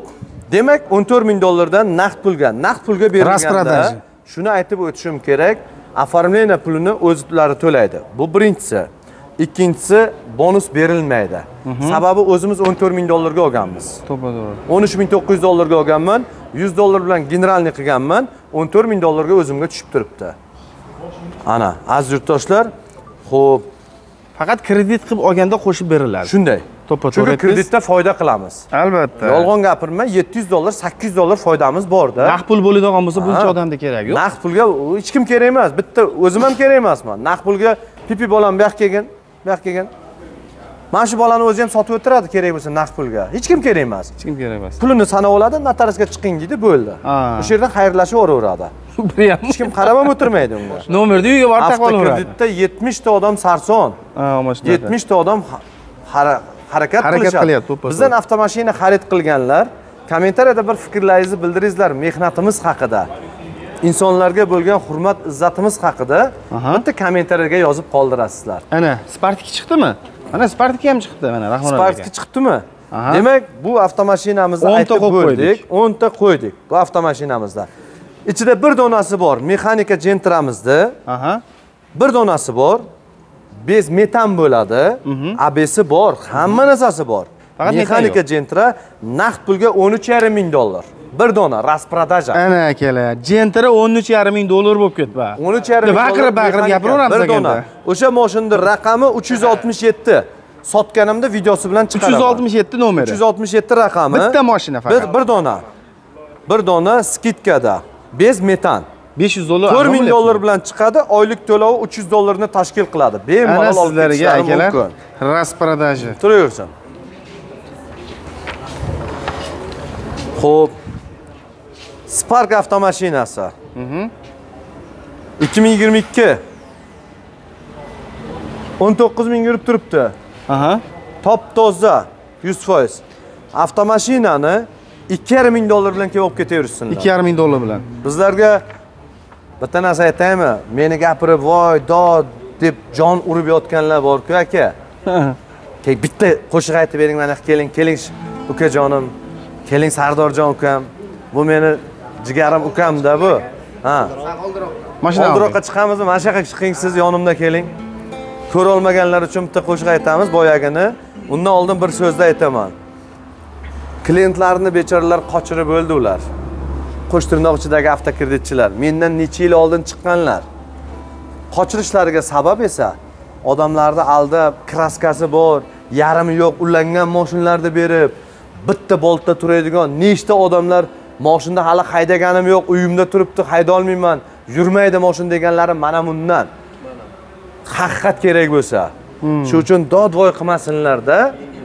Demak, 14 ming dollardan naqd pulga berilganda Распродажа. shuni aytib o'tishim kerak. Оформление pulini o'zlari to'laydi. Bu birinchisi. Ikkinchisi, bonus berilmaydi. Sababi o'zimiz 14 ming dollarga olganmiz. To'g'ri. 13.900 dollarga olganman, 100 dollar bilan generalni qilganman, 14 ming dollarga o'zimga tushib turibdi. Ana, aziz yurtdoshlar, xo'p, Faqat kredit qilib olganda qo'shib beriladi. shunday. To'ppa-to'g'ri Chunki aytdingiz. kreditda foyda qilamiz. Albatta. Yolg'on gapirma, 700 dollar, 800 dollar foydamiz bor-da. Naqd pul bo'ladigan bo'lsa buncha odamda kerak yo'q. Naqd pulga hech kim kerak emas. Bitta o'zim ham kerak emasman. Naqd pulga pipi bolam bu yoqqa kelgin, bu yoqqa kelgin. Mana shu bolani o'zi ham sotib o'tiradi kerak bo'lsa naqd pulga. Hech kim kerak emas. Hech kim kerak emas. Pulini sanab oladi, notariusga chiqing deydi, bo'ldi. O'sha yerdan xayrlashib o'raveradi. Bir ham Hech kim qarab ham o'tirmaydi unga. nomerni uyga borib taqolaveradi. Avtokreditda 70 ta odam sarson. Mana shunaqa. 70 ta odam harakat qilyapti, qilishadi. to'ppa-to'g'ri. Bizdan avtomashina xarid qilganlar, kommentariyada bir fikrlaringizni bildiringizlar mehnatimiz haqida. İnsonlarga bo'lgan hurmat, izzatimiz haqida bitta kommentariyaga yozib qoldirasizlar. Ana, Spartiki chiqdimi? Mana Spartiki ham chiqdi, mana Rahmonov aka. Spartiki chiqdimi? Demak, bu avtomashinamizni 10 ta aytib qo'yib bo'ldik, 10 ta qo'ydik bu avtomashinamizda. Ichida bir donasi bor, mexanika Gentra'mizda. Bir donasi bor. Bez metan bo'ladi, ABS'i bor, hamma narsasi bor. Mexanika Gentra naqd pulga 13,5 ming dollar. Bir dona rasprodaja. Ana akalar, Gentra 13,5 ming dollar bo'lib ketdi. 13,5 ming dollar. Baqirib gapiraveramiz endi. O'sha mashinning raqami 367. Sotganimda videosi bilan chiqaraman. 367 nomeri. 367 raqami. Bitta mashina faqat. Bir dona. Bir dona skidkada. Bez metan. 500 dollar. 4 ming dollar bilan chiqadi, oylik to'lovi 300 dollarni tashkil qiladi. Bemalol olib sizlarga akalar mumkin. rasprodaja. Turaversin. Xo'p. Spark avtomashinasi. 2022. 19 ming yurib turibdi. Top toza 100%. Avtomashinani 2,5 ming dollar bilan kelib olib ketaversinlar. 2,5 ming dollar bilan. Bizlarga bitta narsa aytaymi? Meni gapirib, voy, dod deb jon urib yotganlar bor-ku, aka. Bitta qo'shiq aytib bering, mana keling, ukajonim. Keling Sardorjon ukam. Bu meni jigarim ukamda bu. Ha. Mashina oldiroqqa chiqamizmi? Mana shu yoqqa chiqing, siz yonimda keling. Ko'ra olmaganlar uchun bitta qo'shiq aytamiz boyagini. Undan oldin bir so'zda aytaman. Klientlarni bechoralar qochirib o'ldi ular. Qo'shtirnoq ichidagi avtokreditchilar mendan necha yil oldin chiqqanlar. Qochirishlariga sabab esa odamlarni aldab, kraskasi bor, yarimi yo'q ulangan mashinalarni berib, bitta boltda turadigan nechta odamlar mashinada hali haydaganim yo'q, uyimda turibdi, hayda olmayman, yurmaydi mashina deganlari mana bundan. Haqiqat kerak bo'lsa. Shu uchun dodvoy qilmasinlar-da.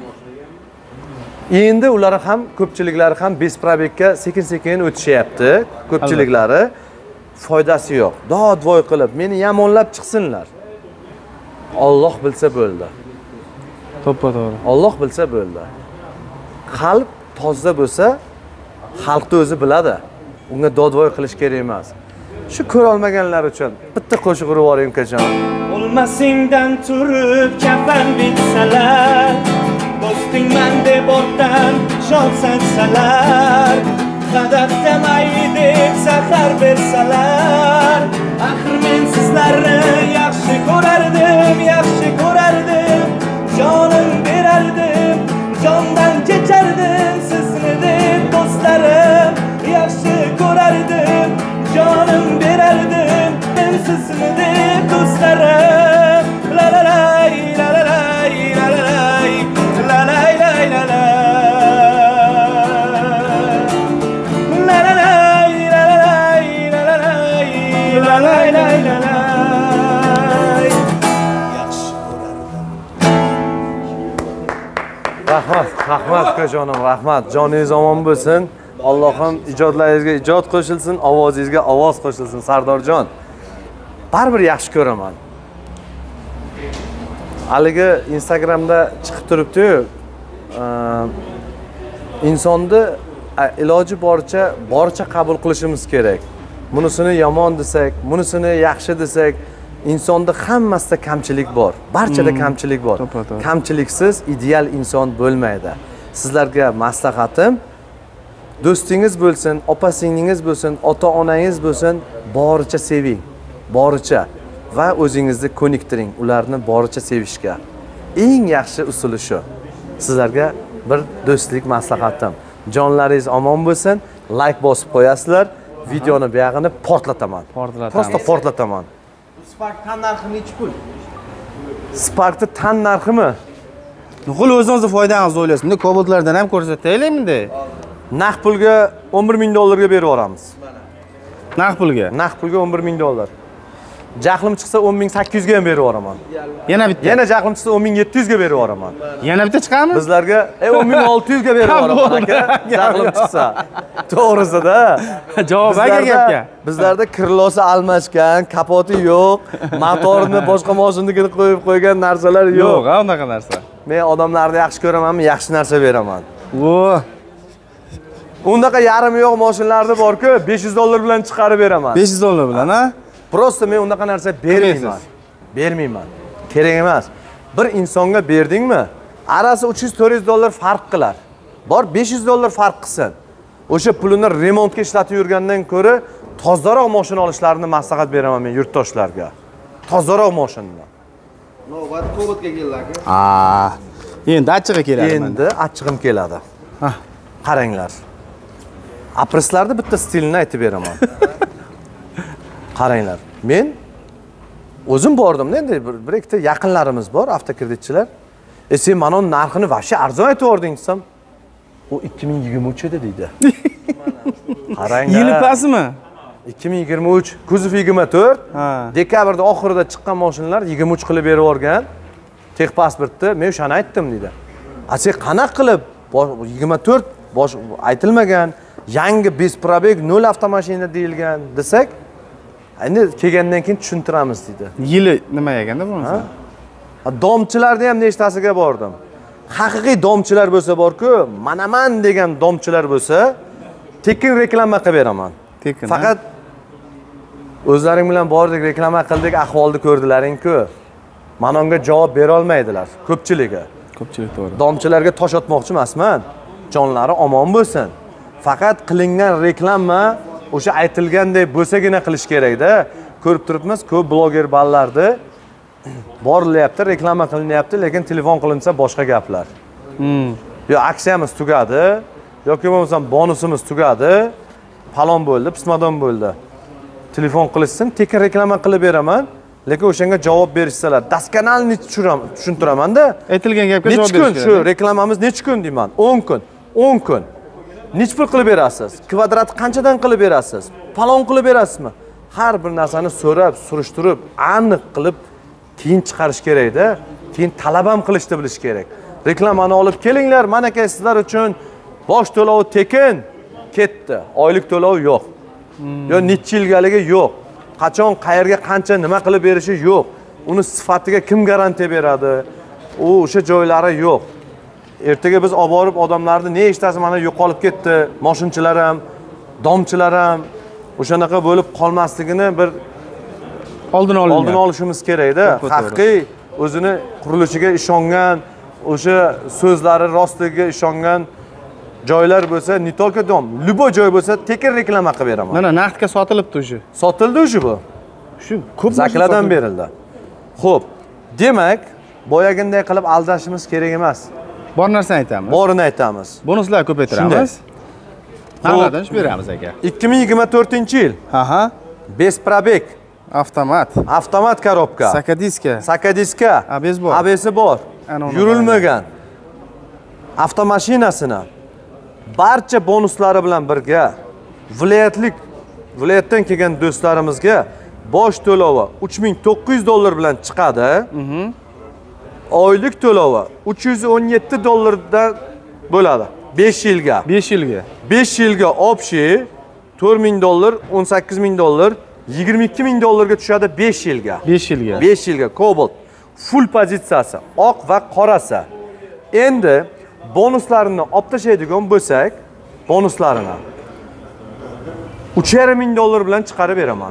Endi ular ham ko'pchiliklari ham besprobekka sekin-sekin o'tishyapti. Ko'pchiliklari foydasi yo'q. Dodvoy qilib meni yamonlab chiqsinlar. Alloh bilsa bo'ldi. To'ppa-to'g'ri. Alloh bilsa bo'ldi. Qalb toza bo'lsa, xalqni o'zi biladi. Unga dodvoy qilish kerak emas. Shu ko'ra olmaganlar uchun bitta qo'shiq urib yuboring ukajon. O'lmasingdan turib kafan bitsalar, do'stingman deb ortdan shon sansalar, qadaqdamay deb safar bersalar, axir men sizlarni yaxshi ko'rardim, jonim berardim, jondan kechardim sizni deb do'stlarim, yaxshi ko'rardim, jonim berardim, men sizni deb do'stlarim. La la la la la la la la la la la Rahmat ukajonim, rahmat. Joningiz omon bo'lsin. Allohim ijodlaringizga ijod qo'shilsin, ovozingizga ovoz qo'shilsin, Sardorjon. Baribir yaxshi ko'raman. Haligi Instagramda chiqib turibdi-yu, insonni iloji boricha qabul qilishimiz kerak. Bunisini yomon desak, bunisini yaxshi desak, insonda hammasida kamchilik bor. Barchada kamchilik bor. Kamchiliksiz ideal inson bo'lmaydi. Sizlarga maslahatim, do'stingiz bo'lsin, opa-singlingiz bo'lsin, ota-onangiz bo'lsin, boricha seving. Boricha va o'zingizni ko'niktiring ularni boricha sevishga. Eng yaxshi usuli shu. Sizlarga bir do'stlik maslahatim. Jonlaringiz omon bo'lsin, like bosib qo'yasizlar, videoni buyog'ini portlataman. Prosta portlataman. Spark tan narxi necha pul? Sparkni tan narximi? Nuqul o'zingizni foydangizni o'ylaysiz. Bunda Cobaltlardan ham ko'rsataylikmi-da? Naqd pulga 11 ming dollarga berib yuboramiz. Naqd pulga. Naqd pulga 11 ming dollar. Jahlim chiqsa 10.800 ga ham berib yuboraman. Yana bitta. Yana jahlim chiqsa 10.700 ga berib yuboraman. Yana bitta chiqadimi? Bizlarga 10.600 ga berib yuboraman aka. Jahlim chiqsa. To'g'risida. Javob aka gapga. Bizlarda krilosi almashgan, kapoti yo'q, motorini boshqa mashinaga qo'yib qo'ygan narsalar yo'q. Yo'q, ha, unaqa narsa. Men odamlarni yaxshi ko'ramanmi, yaxshi narsa beraman. Vo. Undaqa yarim yo'q mashinalarda bor-ku, 500 dollar bilan chiqarib beraman. 500 dollar bilan, ha? Prosta men unaqa narsa bermayman. Bermayman. Kerak emas. Bir insonga berdingmi, arasi 300-400 dollar farq qilar. Bor 500 dollar farq qilsin. O'sha pulini remontga ishlatib yurgandan ko'ra tozaroq mashina olishlarini maslahat beraman men yurtdoshlarga. Tozaroq mashina. Navbat Cobaltga keldi aka. Endi achchig'i keladi menda. Endi achchig'im keladi. Qaranglar. Apreslarni bitta stilini aytib beraman. Qaranglar. Men o'zim bordim, endi bir ikkita yaqinlarimiz bor, avtokreditchilar. Sen mana narxini vaqti arzon aytib yording desam, u 2023 edi deydi. Qaranglar. Yili pasmi? 2023, kuzov 24, dekabrda oxirida chiqqan mashinalar 23 qilib berib yuborgan. Texpasportni men o'shani aytdim deydi. Sen qanaqa qilib 24 aytilmagan, yangi besprobeg 0 avtomashina deyilgan desak, endi kelgandan keyin tushuntiramiz deydi. Yili nima ekanda bunisi? Domchilarni ham nechtasiga bordim. Haqiqiy domchilar bo'lsa bor-ku, manaman degan domchilar bo'lsa, tekin reklama qilib beraman. Tekin. Faqat o'zlaring bilan bordik, reklama qildik, ahvolni ko'rdilaring-ku. Mana unga javob bera olmaydilar ko'pchiligi. Ko'pchilik to'g'ri. Domchilarga tosh otmoqchi emasman. Jonlari omon bo'lsin. Faqat qilingan reklama o'sha aytilgandek bo'lsagina qilish kerak-da. Ko'rib turibmiz, ko'p bloger ballardi borilyapti, reklama qilinyapti, lekin telefon qilinsa boshqa gaplar. Yo aksiyamiz tugadi, yoki bo'lmasam bonusimiz tugadi, falon bo'ldi, pismadon bo'ldi. Telefon qilishsin, tekin reklama qilib beraman, lekin o'shanga javob berishsalar, daskanalni tushuntiraman-da. Aytilgan gapga javob berish kerak. Shu reklamamiz necha kun deyman? 10 kun. 10 kun. Nech pul qilib berasiz? Kvadrat qanchadan qilib berasiz? Falon qilib berasizmi? Har bir narsani so'rab, surishtirib, aniq qilib keyin chiqarish kerak-da. Keyin talab ham qilishni bilish kerak. Reklamani olib kelinglar, mana aka sizlar uchun bosh to'lovi tekin ketdi. Oylik to'lovi yo'q. Yo necha yilgaligi yo'q. Qachon, qayerga, qancha, nima qilib berishi yo'q. Uni sifatiga kim garantiya beradi? O'sha joylari yo'q. Ertaga biz olib borib odamlarni ne eshitasiz, mana yo'qolib ketdi, mashinchilar ham, domchilar ham o'shanaqa bo'lib qolmasligini bir oldin olishimiz kerak-da. Haqiqiy o'zini qurilishiga ishongan, o'sha so'zlari rostligiga ishongan joylar bo'lsa, не только dom, любой joy bo'lsa tekin reklama qilib beraman. Mana naqdga sotilibdi o'sha. Sotildi o'sha bu. Shu ko'p zakladan berildi. Xo'p, demak, boyaginday qilib aldashimiz kerak emas. Bor narsani aytamiz. Borini aytamiz. Bonuslar ko'paytiramiz. Naqddan beramiz aka. 2024-yil. Aha. Besprobeg. Avtomat korobka. Sakadiska. ABS bor. Yurilmagan. Avtomashinasini barcha bonuslari bilan birga viloyatdan kelgan do'stlarimizga bosh to'lovi 3900 dollar bilan chiqadi. Oylik to'lovi 317 dollardan bo'ladi. 5 yilga. 5 yilga общий 4000 dollar, 18000 dollar, 22000 dollarga tushadi 5 yilga. 5 yilga Cobalt full pozitsiyasi, oq va qorasi. Endi bonuslarini olib tashlaydigan bo'lsak, bonuslarini 3500 dollar bilan chiqarib beraman.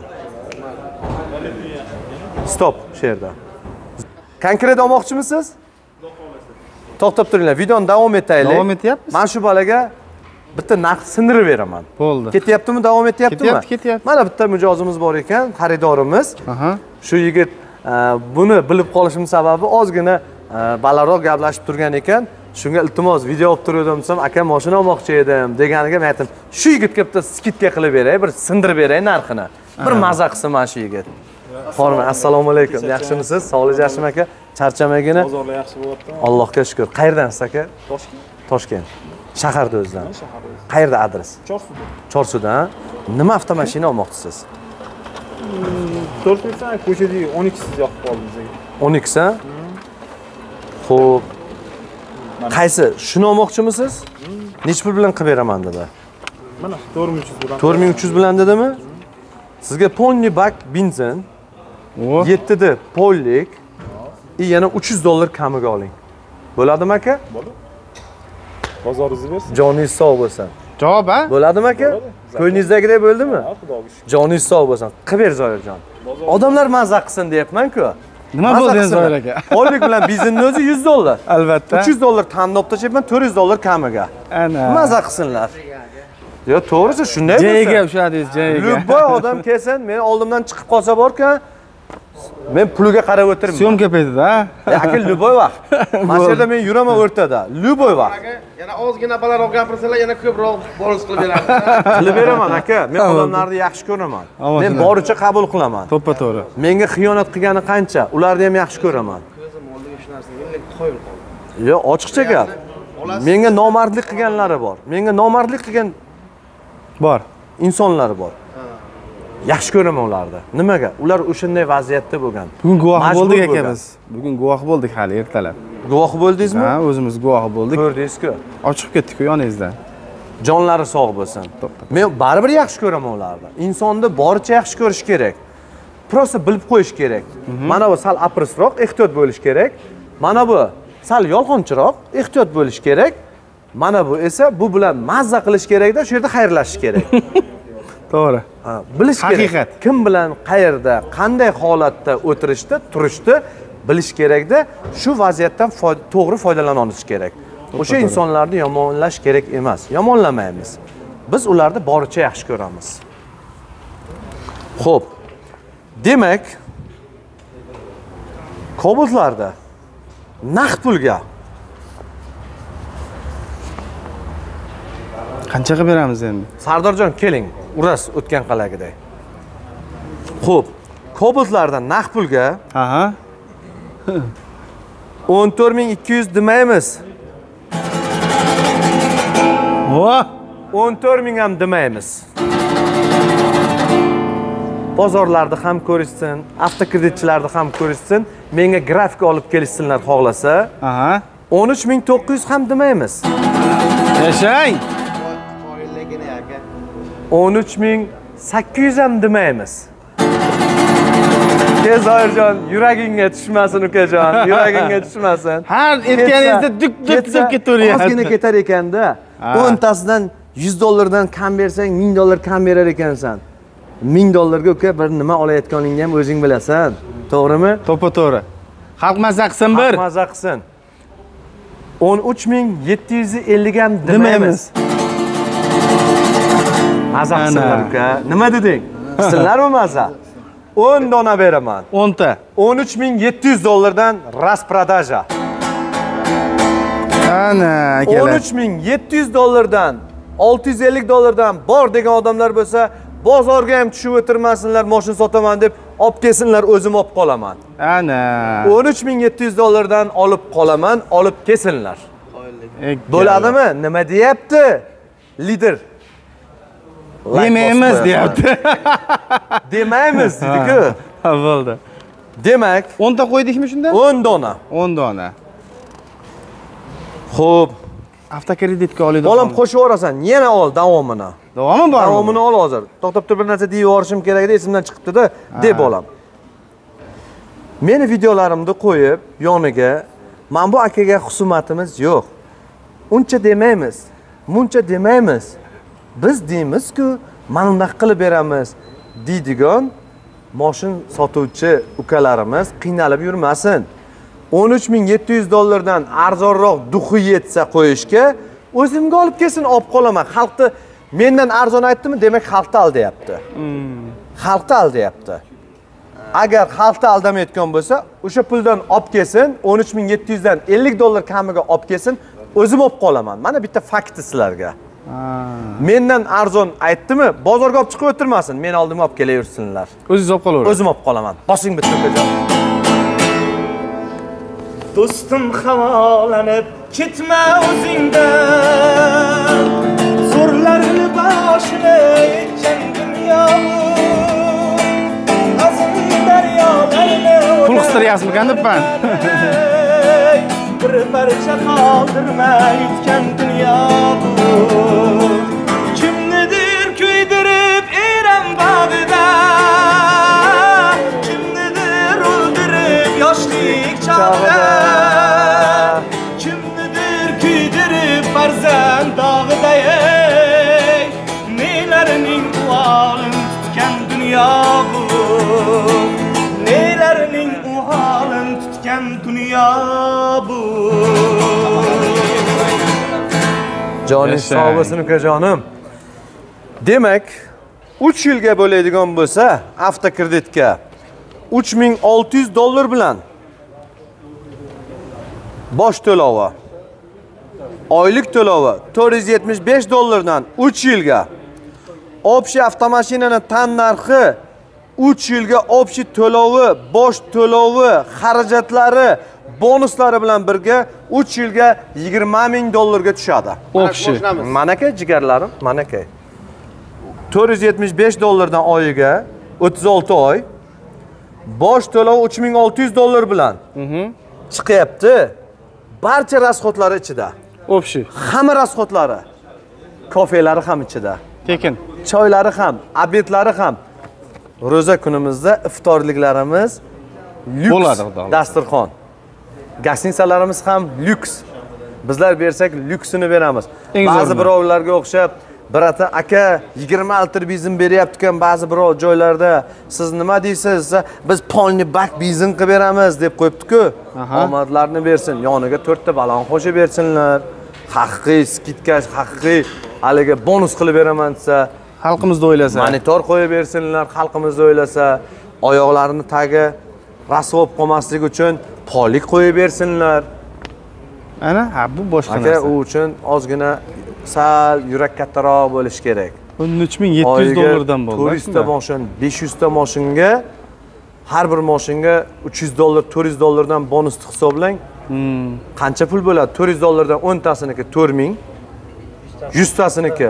Stop shu yerda. Konkret olmoqchimisiz? To'xtab turinglar, videoni davom etaylik. Davom etyapmiz. Mana shu bolaga bitta narx sindirib beraman. Bo'ldi. Ketyaptimi, davom etyaptimi? Ketyapti. Mana bitta mijozimiz bor ekan, xaridorimiz. Aha. Shu yigit buni bilib qolishim sababi ozgina balandroq gaplashib turgan ekan. Shunga iltimos video olib turdim desam, aka mashina olmoqchi edim deganiga men aytdim, shu yigitga bitta skidka qilib beray, bir sindirib beray narxini. Bir maza qilsin mana shu yigit. Xorma, assalomu alaykum. Yaxshimisiz? Sog'lik yaxshimi aka? Charchamagina. Bozorlar yaxshi bo'lyapti. Allohga shukr. Qayerdansiz aka? Toshkent. Toshkent. Shaharda o'zidan. Qayerda adres? Chorsuda. Chorsuda. Nima avtomashina olmoqchisiz? 4 yil ko'chada 12 siz yoqib qoldi bizga. 12 sa? Xo'p. Qaysi? Shuni olmoqchimisiz? Nech pul bilan qilib beraman dedi. Mana 4300 bilan. 4300 bilan dedimi? Sizga polni bak benzin, 7 da pollik, yana $300 kamiga oling. Bo'ladimi aka? Bo'ladi. Bozoringizni bersin. Joningiz sog' bo'lsin. Javob ha? Bo'ladimi aka? Ko'nglingizdagidek bo'ldimi? Xudoga shukr. Joningiz sog' bo'lsin. Qilib ber Zoirjon. Odamlar mazza qilsin deyapman-ku. Nima bo'ldi endi Zoir aka? Pollik bilan benzinning o'zi $100. Albatta. $300 tanni olib tashlayapman, $400 kamiga. Ana. Mazza qilsinlar. Yo, to'g'risi shunday bo'lsa. Joyiga ushladingiz, joyiga. Любой odam kelsin, men oldimdan chiqib qolsa borkan, men puliga qarab o'tirmayman. Syomka paytida, ha? Aka, любой vaqt. Mana shu yerda men yuraman o'rtada. Любой vaqt. Yana ozgina balandroq gapirsalar, yana ko'proq bonus qilib beradi. Qilib beraman aka. Men odamlarni yaxshi ko'raman. Men boricha qabul qilaman. To'ppa-to'g'ri. Menga xiyonat qilgani qancha, ularni ham yaxshi ko'raman. Ko'zim oldiga shu narsani menga qo'yib qoldi. Yo, ochiqcha gap. Menga nomardlik qilganlari bor. Menga nomardlik qilgan Bor. insonlar bor. Yaxshi ko'raman ularni. Nimaga? Ular o'shanday vaziyatda bo'lgan. Bugun guvoh Majbur bo'ldik bo'lgan. akamiz. Bugun guvoh bo'ldik hali ertalab. Guvoh bo'ldingizmi? Ha, o'zimiz guvoh bo'ldik. Ko'rdingiz-ku. Ochib ketdik-ku yoningizdan. Jonlari sog' bo'lsin. Men baribir yaxshi ko'raman ularni. Insonni boricha yaxshi ko'rish kerak. Prosta bilib qo'yish kerak. Mana bu sal aprisroq, ehtiyot bo'lish kerak. Mana bu sal yolg'onchiroq, ehtiyot bo'lish kerak. Mana bu esa bu bilan mazza qilish kerakda, shu yerda xayrlashish kerak. To'g'ri. Bilish kerak. Haqiqat. Kim bilan qayerda, qanday holatda o'tirishda, turishda bilish kerakda, shu vaziyatdan to'g'ri foydalana olish kerak. O'sha insonlarni yomonlash kerak emas. Yomonlamaymiz. Biz ularni boricha yaxshi ko'ramiz. Xo'p. Demak, Cobalt'larda naqd pulga Qancha qilib beramiz endi? Sardorjon keling, uras o'tgan qalagiday. Xo'p, Cobalt'larda naqd pulga Aha. 14200 demaymiz. Vo! 14000 ham demaymiz. Bozorlarda ham ko'rishsin, avtokreditchilarda ham ko'rishsin, menga grafik olib kelishsinlar xohlasa. Aha. 13900 ham demaymiz. Yashang! Qoyilligini aka. 13800 ham demaymiz. Zoirjon, yuragingga tushmasin ukajon, yuragingga tushmasin. Har aytganingizda duk ketaveryapti. Ozgina ketar ekanda, 10 tasidan $100 kam bersang, $1000 kam berar ekansan. $1000 uka bir nima olayotganingni ham o'zing bilasan. To'g'rimi? To'ppa-to'g'ri. Xalq mazza qilsin bir. Xalq mazza qilsin. 13750 ham demaymiz. Mazza qilsinlar uka. Nima deding? Qilsinlarmi mazza? 10 dona beraman. 10 ta. $13700 rasprodaja. Ana, akalar. $13700 $650 bor degan odamlar bo'lsa, bozorga ham tushib o'tirmasinlar, mashina sotaman deb olib kelsinlar, o'zim olib qolaman. Ana. $13700 olib qolaman, olib kelsinlar. Ekka. Bo'ladimi? Nima deyapti? Lider. Demaymiz deyapti. Demaymiz dedi-ku. Ha, bo'ldi. Demak, 10 ta qo'ydikmi shunda? 10 dona. 10 dona. Xo'p, Avtokreditga oladi. bolam qo'shib yuborasan, yana ol davomini. Davomi bormi? Davomini ol hozir. To'xtab turib bir narsa deyib yuborishim kerak edi, esimdan chiqibdi-da, deb bolam. Meni videolarimni qo'yib, yoniga, men bu akaga husumatimiz yo'q. Uncha demaymiz, muncha demaymiz. Biz deymiz-ku, mana bunday qilib beramiz deydigan mashin sotuvchi ukalarimiz qiynalib yurmasin. $13700 dan arzonroq duxi yetsa qo'yishga O'zimga olib kelsin, olib qolaman. Xalqni mendan arzon aytdimi, demak xalqni aldayapti. Xalqni aldayapti. Agar xalqni aldamayotgan bo'lsa, o'sha puldan olib kelsin, 13700 dan $50 kamiga olib kelsin, o'zim olib qolaman. Mana bitta fakti sizlarga. Mendan arzon aytdimi, bozorga olib chiqib o'tirmasin, men oldimga olib kelaversinlar. O'zingiz olib qolavering. O'zim olib qolaman. Bosing bitta ukajon. Do'stim havolanib ketma o'zingdan, zo'rlarni boshini yechgan dunyo azim daryolarni Pul qistiryapsizmi debman? bir parcha qoldirmay yutgan dunyo bu. Kimnidir kuydirib eram bag'ida, kimnidir o'ldirib yoshlik chog'ida, kimnidir kuydirib farzand dog'ida. Nelarning uholin tutgan dunyo bu, nelarning uholin tutgan dunyo bu. Joning sog' bo'lsin ukajonim. Demak, 3 yilga bo'ladigan bo'lsa, avtokreditga $3600 bilan bosh to'lovi, oylik to'lovi $475 dan 3 yilga. Общий avtomashinaning tan narxi 3 yilga общий to'lovi, bosh to'lovi, xarajatlari, bonuslari bilan birga 3 yilga $20000 ga tushadi. Общий. Manaka jigarlarim, manaka. $475 dan oyiga 36 oy. Bosh to'lovi $3600 bilan chiqyapti. Barcha rasxodlari ichida. Общий. Hamma rasxodlari. Kofelari ham ichida. Tekin. Choylari ham, obedlari ham. Ro'za kunimizda iftorliklarimiz Bo'ladi, lyuks xudo. dasturxon. Gostinsalarimiz ham lyuks. Bizlar bersak lyuksini beramiz. Eng Ba'zi zo'rini. birovlarga o'xshab birata aka 20 litr benzin beryapti-kan, ba'zi birov joylarda siz nima deysiz? Biz polni bak benzin qilib beramiz deb qo'yibdi-ku. Omadlarini bersin, yoniga 4 ta balon qo'shib bersinlar. Haqiqiy skidka, haqiqiy haliga bonus qilib beraman desa, Xalqimizni o'ylasa. monitor qo'yib bersinlar, xalqimizni o'ylasa, oyoqlarini tagi rasvo bo'lib qolmasligi uchun polik qo'yib bersinlar. Ana, ha bu boshqa Aka, narsa. u uchun ozgina sal yurak kattaroq bo'lish kerak. $13700 dan bo'ldi. 400 ta mashin, 500 ta mashinga har bir mashinga $300, $400 dan bonus hisoblang. Qancha pul bo'ladi? $400 dan 10 tasiniki 4000, 100 tasiniki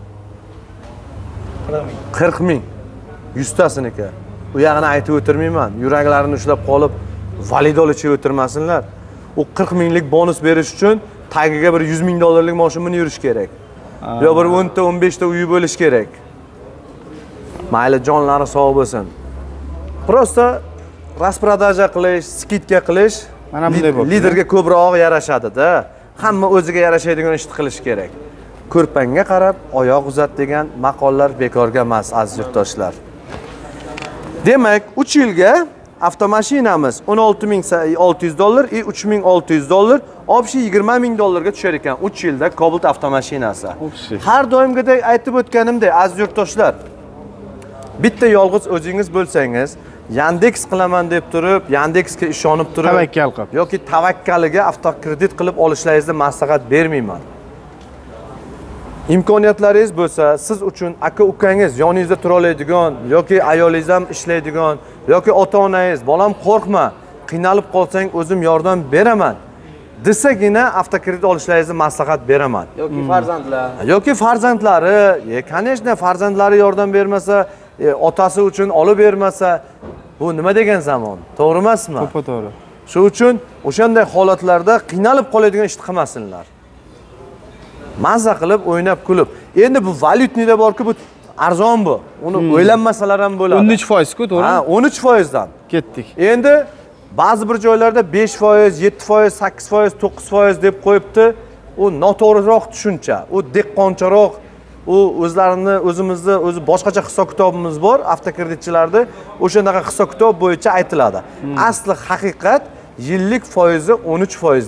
40000, 100 tasiniki. U yog'ini aytib o'tirmayman. Yuraklarini ushlab qolib, validol ichib o'tirmasinlar. U 40 minglik bonus berish uchun tagiga bir $100,000 mashin minib yurish kerak. Yo bir 10 ta 15 ta uyi bo'lish kerak. Mayli jonlari sog' bo'lsin. Prosta rasprodaja qilish, skidka qilish Mana bunday bo'ldi. liderga ko'proq yarashadi-da. Hamma o'ziga yarashadigan ishni qilish kerak. Ko'rpangga qarab oyoq uzat degan maqollar bekorga emas, aziz yurtdoshlar. Demak, 3 yilga avtomashinamiz $16600 и $3600, общий $20000 ga tushar ekan 3 yilda Cobalt avtomashinasi. Har doimgidek aytib o'tganimdek, aziz yurtdoshlar, bitta yolg'iz o'zingiz bo'lsangiz, Yandex qilaman deb turib, Yandexga ishonib turib, Tavakkal qilib yoki tavakkaliga avtokredit qilib olishlaringizni maslahat bermayman. Imkoniyatlaringiz bo'lsa, siz uchun aka-ukangiz yoningizda tura oladigan yoki ayolingiz ham ishlaydigan yoki ota-onangiz, bolam qo'rqma, qiynalib qolsang o'zim yordam beraman desagina avtokredit olishlaringizni maslahat beraman. Yoki farzandlar. Yoki farzandlari, конечно, farzandlari yordam bermasa, otasi uchun olib bermasa, bu nima degan zamon? To'g'ri emasmi? to'g'ri. Shu uchun o'shanday holatlarda qiynalib qoladigan ishni qilmasinlar. Mazza qilib, o'ynab kulib. Endi bu valyutnida borki, bu arzon bu. Uni o'ylanmasalar ham bo'ladi. 13%-ku, to'g'ri? Ha, 13% dan. Ketdik. Endi ba'zi bir joylarda 5%, 7%, 8%, 9% deb qo'yibdi. U noto'g'riroq tushuncha. U dehqoncharoq, u o'zimizni o'zi boshqacha hisob-kitobimiz bor, avtokreditchilarda o'shanaqa hisob-kitob bo'yicha aytiladi. Asli haqiqat yillik foizi 13% dan.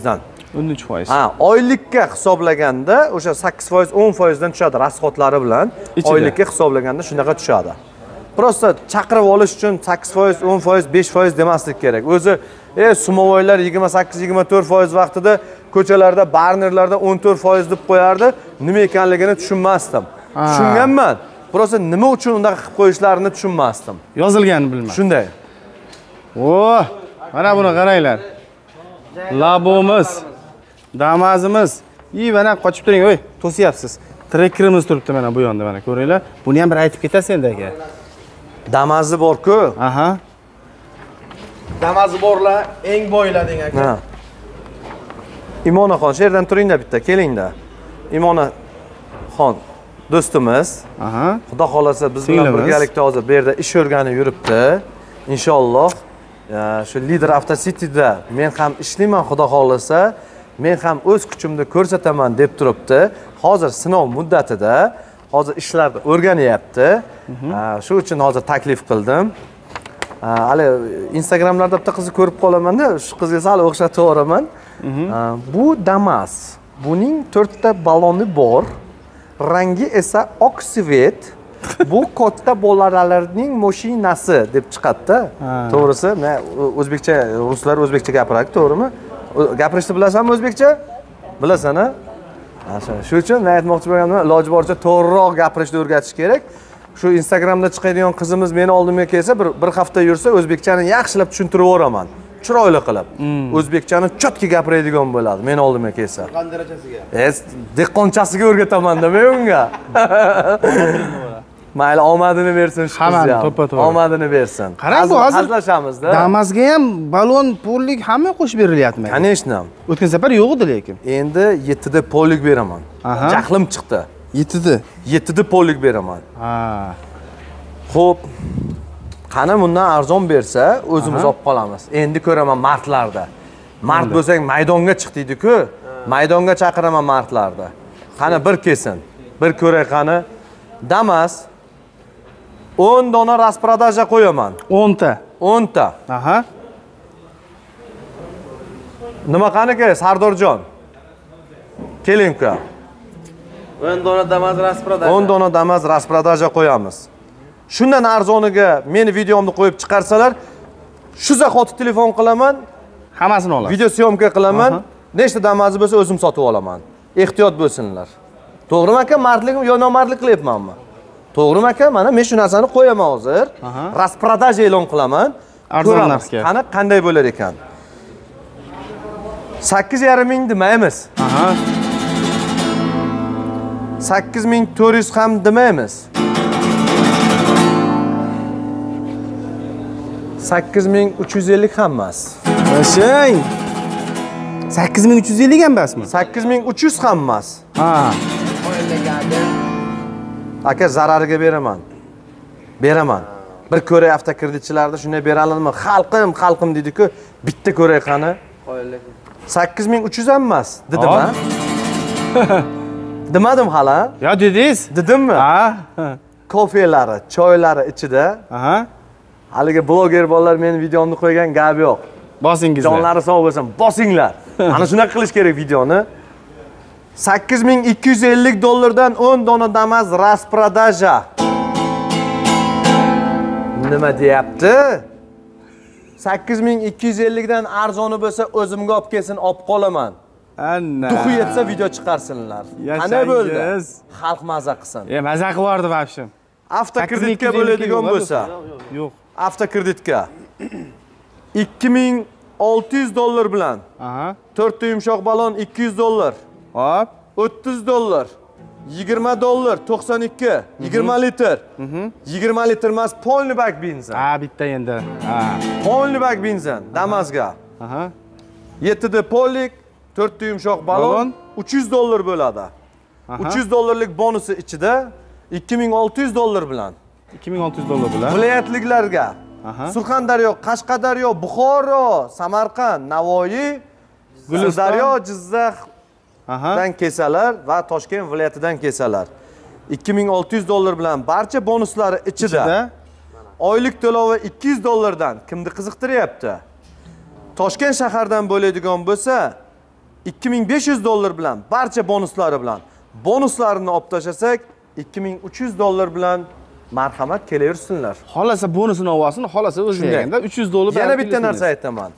13%. Ha, oylikka hisoblaganda o'sha 8%, 10% dan tushadi rasxodlari bilan. Ichida. Oylikka hisoblaganda shunaqa tushadi. Prosta chaqirib olish uchun 8%, 10%, 5% demaslik kerak. O'zi sumovoylar 28-24% vaqtida ko'chalarda, barnerlarda 14% deb qo'yardi. Nima ekanligini tushunmasdim. Tushunganman. Prosta nima uchun unday qilib qo'yishlarini tushunmasdim. Yozilganini bilmayman. Shunday. O, mana buni qaranglar. Labomiz, damazimiz. Mana qochib turing, oy, to'siyapsiz. Trekkerimiz turibdi mana bu yonda, mana ko'ringlar. Buni ham bir aytib ketasiz endi aka. Damazi bor-ku. Aha. Damazi borlar, eng boylading aka. Ha. Imonaxon, shu yerdan turingda bitta, kelingda. Imonaxon do'stimiz. Aha. Xudo xolasa biz bilan birgalikda hozir bu yerda ish o'rganib yuribdi. Inshaalloh shu Lider Auto City'da men ham ishlayman, xudo xolasa. Men ham o'z kuchimni ko'rsataman deb turibdi. Hozir sinov muddatida, hozir ishlarni o'rganyapti. Shu uchun hozir taklif qildim. Hali Instagramlarda bitta qizni ko'rib qolaman-da, shu qizga sal o'xshatib yuboraman. Bu Damas. Buning 4 ta baloni bor. Rangi esa oq svet. Bu katta bolalarning mashinasi deb chiqadi-da. To'g'risi, men o'zbekcha, ruslar o'zbekcha gapiradi, to'g'rimi? Gapirishni bilasanmi o'zbekcha? Bilasan-a? Shu uchun men aytmoqchi bo'lganim, iloji boricha to'g'riroq gapirishni o'rgatish kerak. Shu Instagramda chiqadigan qizimiz meni oldimga kelsa, bir hafta yursa o'zbekchani yaxshilab tushuntirib o'raman. Chiroyli qilib. O'zbekchani chotki gapiradigan bo'ladi meni oldimga kelsa. Qanday darajasiga? Dehqonchasiga o'rgataman-da men unga. Mayli, omadini bersin shu qiz ham. to'ppa-to'g'ri. Omadini bersin. Qarang, bu hozir hazillashamiz-da. Damazga ham balon, pollik hamma qo'shib berilyapti. Конечно. O'tgan safar yo'q edi lekin. Endi 7 ta pollik beraman. Jahlim chiqdi. 7 ta. 7 ta pollik beraman. Ha. Xo'p. Qani bundan arzon bersa, o'zimiz olib qolamiz. Endi ko'raman martlarda. Mart bo'lsang maydonga chiq deydi-ku. Maydonga chaqiraman martlarda. Qani bir kelsin. Bir ko'ray qani. Damas 10 dona rasprodaja qo'yaman. 10 ta. 10 ta. Aha. Nima qaniki Sardorjon? Keling-ku. 10 dona Damas rasprodaja. 10 dona Damas rasprodaja qo'yamiz. Shundan arzoniga meni videomni qo'yib chiqarsalar, shu zahoti telefon qilaman, Hammasini olasiz. video syomka qilaman, nechta Damazi bo'lsa o'zim sotib olaman. Ehtiyot bo'lsinlar. To'g'rimi aka? Mardlikmi yo nomardlik qilyapmanmi? To'g'rimi aka? Mana men shu narsani qo'yaman hozir. Rasprodaja e'lon qilaman. Arzon narxga. Qani qanday bo'lar ekan? 8,5 ming demaymiz. Aha. 8400 ham demaymiz. 8350 ham emas. Mashang. 8350 ham emasmi? 8300 ham emas. Ha. Aka zarariga beraman. Beraman. Bir ko'ray avtokreditchilarda shunday bera oladimi? Xalqim dedi-ku, bitta ko'ray qani. 8300 ham emas, dedim ha? Demadim hali? Yo dedingiz? Dedimmi? Ha. Kofelari, choylari ichida. Aha. Haligi bloger bolalar meni videomni qo'ygan gap yo'q. Bosingizlar. Jonlari sog' bo'lsin, bosinglar. Ana shunaqa qilish kerak videoni. 8250 dollardan 10 dona Damas rasprodaja. Nima deyapti? 8250 dan arzoni bo'lsa o'zimga olib kelsin, olib qolaman. Anna. Duxu yetsa video chiqarsinlar. Qanday bo'ldi? Xalq maza qilsin. Maza qilardi vobshe. Avtokreditga bo'ladigan bo'lsa. Yo'q. Avtokreditga 2600 dollar bilan. Aha. 4 ta yumshoq balon 200 dollar. Hop. 30 dollar. 20 dollar 92, 20 litr. 20 litr emas, polni bak benzin. Ha, bitta endi. Ha. Polni bak benzin Damasga. Aha. 7 ta pollik, 4 ta yumshoq balon 300 dollar bo'ladi. 300 dollarlik bonusi ichida 2600 dollar bilan. 2600 dollar bilan. Viloyatliklarga Surxondaryo, Qashqadaryo, Buxoro, Samarqand, Navoiy, Sirdaryo, Jizzax dan kelsalar va Toshkent viloyatidan kelsalar 2600 dollar bilan barcha bonuslari ichida oylik to'lovi 200 dollardan kimni qiziqtiryapti? Toshkent shahardan bo'ladigan bo'lsa 2500 dollar bilan barcha bonuslari bilan bonuslarini olib tashlasak 2300 dollar bilan marhamat kelaversinlar. Xolasa bonusini olsin, xolasa o'zi Shunday. deganda 300 dollar. Yana bitta narsa aytaman.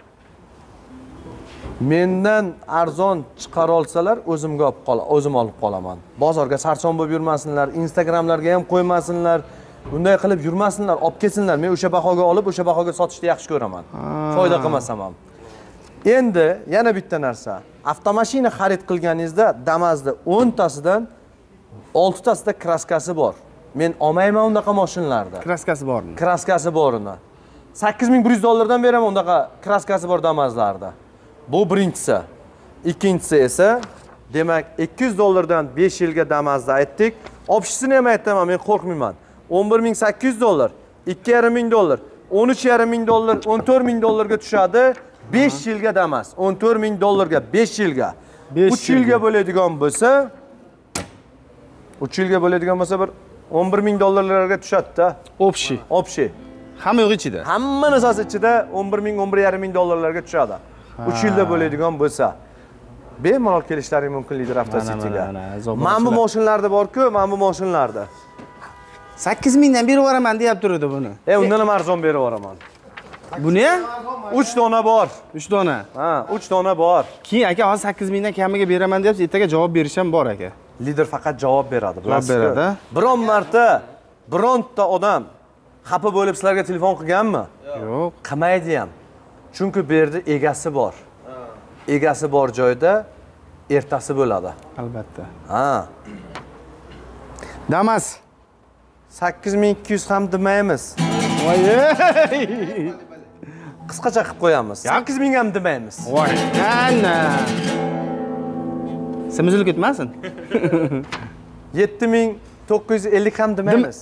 Mendan arzon chiqara olsalar o'zim olib qolaman. Bozorga sarson bo'lib yurmasinlar, Instagramlarga ham qo'ymasinlar. Bunday qilib yurmasinlar, olib kelsinlar. Men o'sha bahoga olib, o'sha bahoga sotishni yaxshi ko'raman. Foyda qilmasam ham. Endi yana bitta narsa. Avtomashina xarid qilganingizda Damazda 10 tasidan 6 tasida kraskasi bor. Men olmayman unaqa mashinalarda. Kraskasi bormi? Kraskasi borini. 8100 dollardan beraman unaqa kraskasi bor Damazlarda. Bu birinchisi. Ikkinchisi esa, demak 200 dollardan 5 yilga Damazda aytdik. Opshisini ham aytaman, men qo'rqmayman. 11800 dollar, 2500 dollar, 13500 dollar, 14000 dollarga tushadi. 5 yilga Damaz. 14000 dollarga 5 yilga. 3 yilga bo'ladigan bo'lsa, 3 yilga bo'ladigan bo'lsa bir 11000 dollarlarga tushadi-da. Opshi. Hamma yo'q ichida. Hamma narsasi ichida 11000, 11500 dollarlarga tushadi. 3 yilda bo'ladigan bo'lsa, bemalol kelishlaring mumkin Lider Avtositiga. Mana bu mashinalarda bor-ku, mana bu mashinalarda. 8000 dan berib yuboraman deyap turdi buni. Undan ham arzon berib yuboraman. Buni 3 dona bor. 3 dona. Ha, 3 dona bor. Keyin aka hozir 8000 dan kamiga beraman deyapsiz, ertaga javob berish ham bor aka. Lider faqat javob beradi. Javob beradi. Biron marta bironta odam xafa bo'lib sizlarga telefon qilganmi? Yo'q. Qilmaydi ham. Chunki bu yerda egasi bor. Egasi bor joyda ertasi bo'ladi. Albatta. Ha. Damas 8200 ham demaymiz. Voy. Qisqacha qilib qo'yamiz. 8000 ham demaymiz. Voy. Ana. Simizil ketmasin. 7950 ham demaymiz.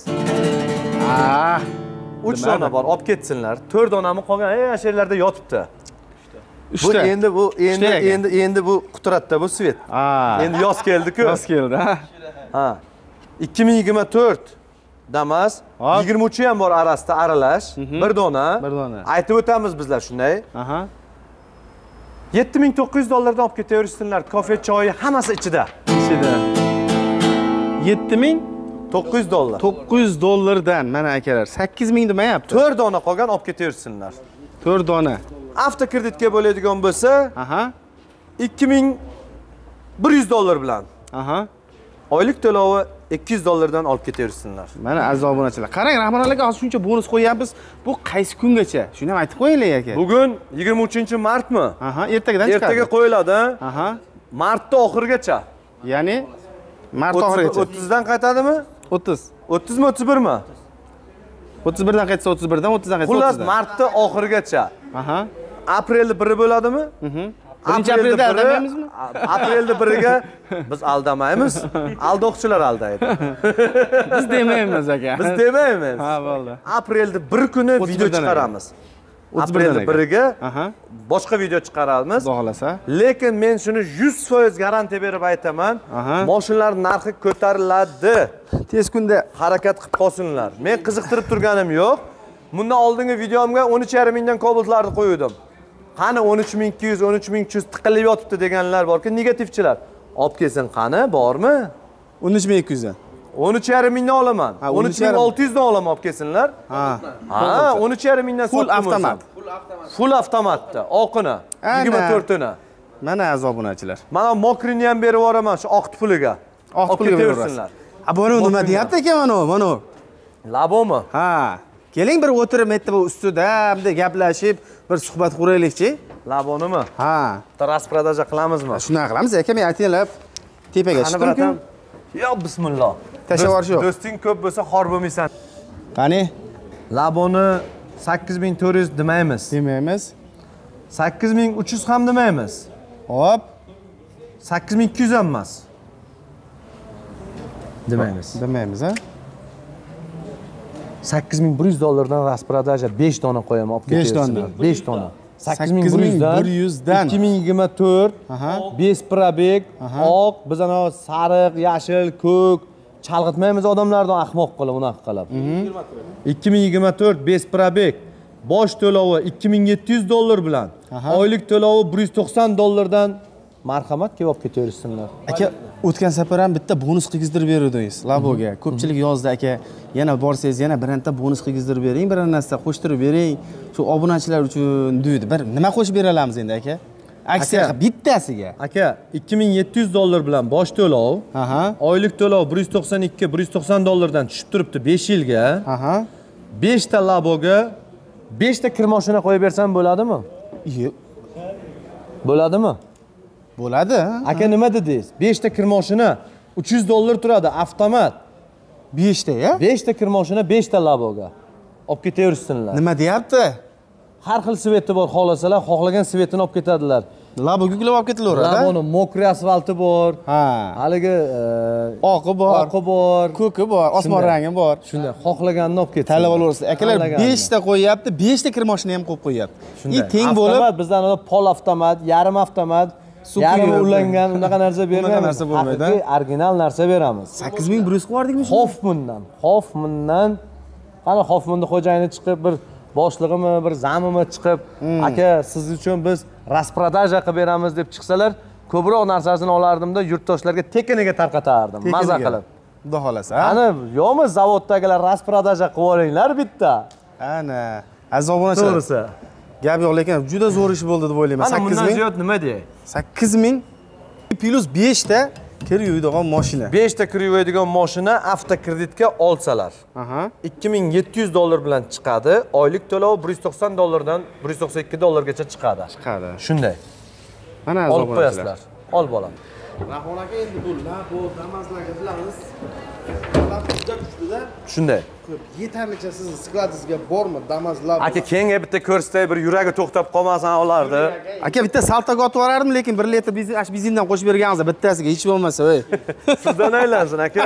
3 dona bor, olib ketsinlar. 4 donami qolgan, o'sha yerlarda yotibdi. Bu endi bu quturatda bu svet. Endi yoz keldi-ku. Yoz keldi, ha. 2024 Damas, 23 ham bor arasida aralash, bir dona. Aytib o'tamiz bizlar shunday. 7900 dollardan olib ketaversinlar. Kofe, choyi hammasi ichida. 7900 dollar. 900 dollardan mana akalar 8000 demayapti. 4 dona qolgan olib ketaversinlar. 4 dona. Avtokreditga bo'ladigan bo'lsa, 2100 dollar bilan. Oylik to'lovi 200 dollardan olib ketaversinlar. Mana aziz obunachilar, qarang, rahbarlarga hozir shuncha bonus qo'yapmiz. Bu qaysi kungacha? Shuni ham aytib qo'yinglar aka. Bugun 23-martmi? Ertagadan chiqadi. Ertaga qo'yiladi. Martda oxirigacha. Ya'ni mart oxirigacha. 30 dan qaytadimi? 30. 30 mi 31 mi? 31 dan qaytsa 31 dan, 30 dan qaytsa 30 dan. Xullas martda oxirigacha. Aprelda 1 bo'ladimi? Aprelda aldamaymizmi? Aprelda 1ga biz aldamaymiz. Aldoqchilar aldaydi. Biz demaymiz aka. Biz demaymiz. Ha, bo'ldi. Aprelda 1 kuni video chiqaramiz. Aprelda 1ga boshqa video chiqaramiz. Xudo xolasa. Lekin men shuni 100% garantiya berib aytaman. Mashinalar narxi ko'tariladi. Tez kunda harakat qilib qolsinlar. Men qiziqtirib turganim yo'q. Bundan oldingi videomga 13,5 mingdan Cobalt'larni qo'ydim. Qani 13200, 13300 tiqilib yotibdi deganlar borki, negativchilar. Olib kelsin qani, bormi? 13200 dan. 13,5 mingdan olaman. 13600 dan olaman, olib kelsinlar. Ha, 13,5 mingdan full avtomat. Full avtomatda, oqini, 24 tini. Mana azobunachilar. Mana mokrini ham berib yuboraman shu oq puliga. Oq puliga bersinlar. Buni nima deyapti ekan mana? Labomi? Ha. Keling bir o'tirib metda bu ustida bunday gaplashib, bir suhbat quraylikchi. Labonimi? Ha. Rasprodaja qilamizmi? Shunday qilamiz, aka, men aytinglar. Tepaga chiqdim-ku. Yo, bismillah. Tashlab yuborish yo'q. Do'sting ko'p bo'lsa xor bo'lmaysan. Qani? Laboni 8400 demaymiz. 8300 ham demaymiz. Hop. 8200 ham emas. Demaymiz, ha? 8100 dollardan rasprodaja 5 dona qo'yaman, olib ketaversinlar. 5 dona. 8100 dan 2024 Besprabek, oq, biz ana sariq, yashil, ko'k chalg'itmaymiz odamlardan ahmoq qilib, unaqa qilib. 2024 Besprabek bosh to'lovi 2700 dollar bilan, oylik to'lovi 190 dollardan marhamat kelib olib ketaversinlar. Aka, o'tgan safar ham bitta bonus qilgizdirib berdingiz Laboga. Ko'pchilik yozdi aka, yana borsangiz yana birorta bonus qilgizdirib bering, bir narsa qo'shtirib bering. Shu obunachilar uchun deydi. Bir nima qo'shib bera olamiz endi aka? Aksiya bittasiga. Aka, $2700 bilan bosh to'lov. Aha. Oylik to'lov 192-190 dollardan tushib turibdi 5 yilga. Aha. 5 ta Laboga 5 ta kir mashina qo'yib bersam bo'ladimi? Yo'q. Bo'ladimi? Bo'ladi. Aka nima dedingiz? 5 ta kir mashina $300 turadi, avtomat. 5 ta ya? 5 ta kir mashina 5 ta Laboga. Olib ketaversinlar. Nima deyapti? Har xil sveti bor, xohlasalar, xohlagan svetini olib ketadilar. Laboga yuklab olib ketilaveradi. Laboni mokri asfalti bor. Ha. Haligi Oqi bor, oqi bor, ko'ki bor, osmon rangi bor. Shunday xohlaganini olib ketsin. Tanlab olaverasiz. Akalar 5 ta qo'yapti, 5 ta kir mashina ham qo'yib qo'yapti. Teng bo'lib, avtomat bizdan pol avtomat, yarim avtomat, yarim ulangan unaqa narsa bermaymiz. Unaqa narsa bo'lmaydi. Haqiqiy original narsa beramiz. 8100 qildikmi? Hoffmandan. Qani Hoffmanning xo'jayini chiqib bir boshlig'imi, bir zamimi chiqib, aka siz uchun biz rasprodaja qilib beramiz deb chiqsalar, ko'proq narsasini olardimda yurtdoshlarga tekiniga tarqatardim, maza qilib. Xudo xolasa. Ana, yo'qmi zavoddagilar rasprodaja qilib olinglar bitta. Ana, aziz obunachilar. To'g'risi. Gap yo'q, lekin juda zo'r ish bo'ldi deb o'ylayman. Mana bundan 8000. ziyod nima dey? 8000 plus 5 ta kir yuvadigan mashina. 5 ta kir yuvadigan mashina avtokreditga olsalar. Aha. $2700 bilan chiqadi. Oylik to'lov $190 $192 chiqadi. Chiqadi. Shunday. Mana aziz Olib obunachilar. qo'yasizlar. Ol bolam. Rahmon aka endi bu Labo Damaslarga bilamiz. Labo juda kuchli-da. Shunday. Yetarlicha sizni skladingizga bormi Damas Labo? Aka kenga bitta ko'rsatay, bir yuragi to'xtab qolmasan olardi. Aka bitta saltaga otib yuborardim, lekin 1 litr benzindan qo'shib bergansiz bittasiga hech bo'lmasa, voy. Sizdan aylansin aka.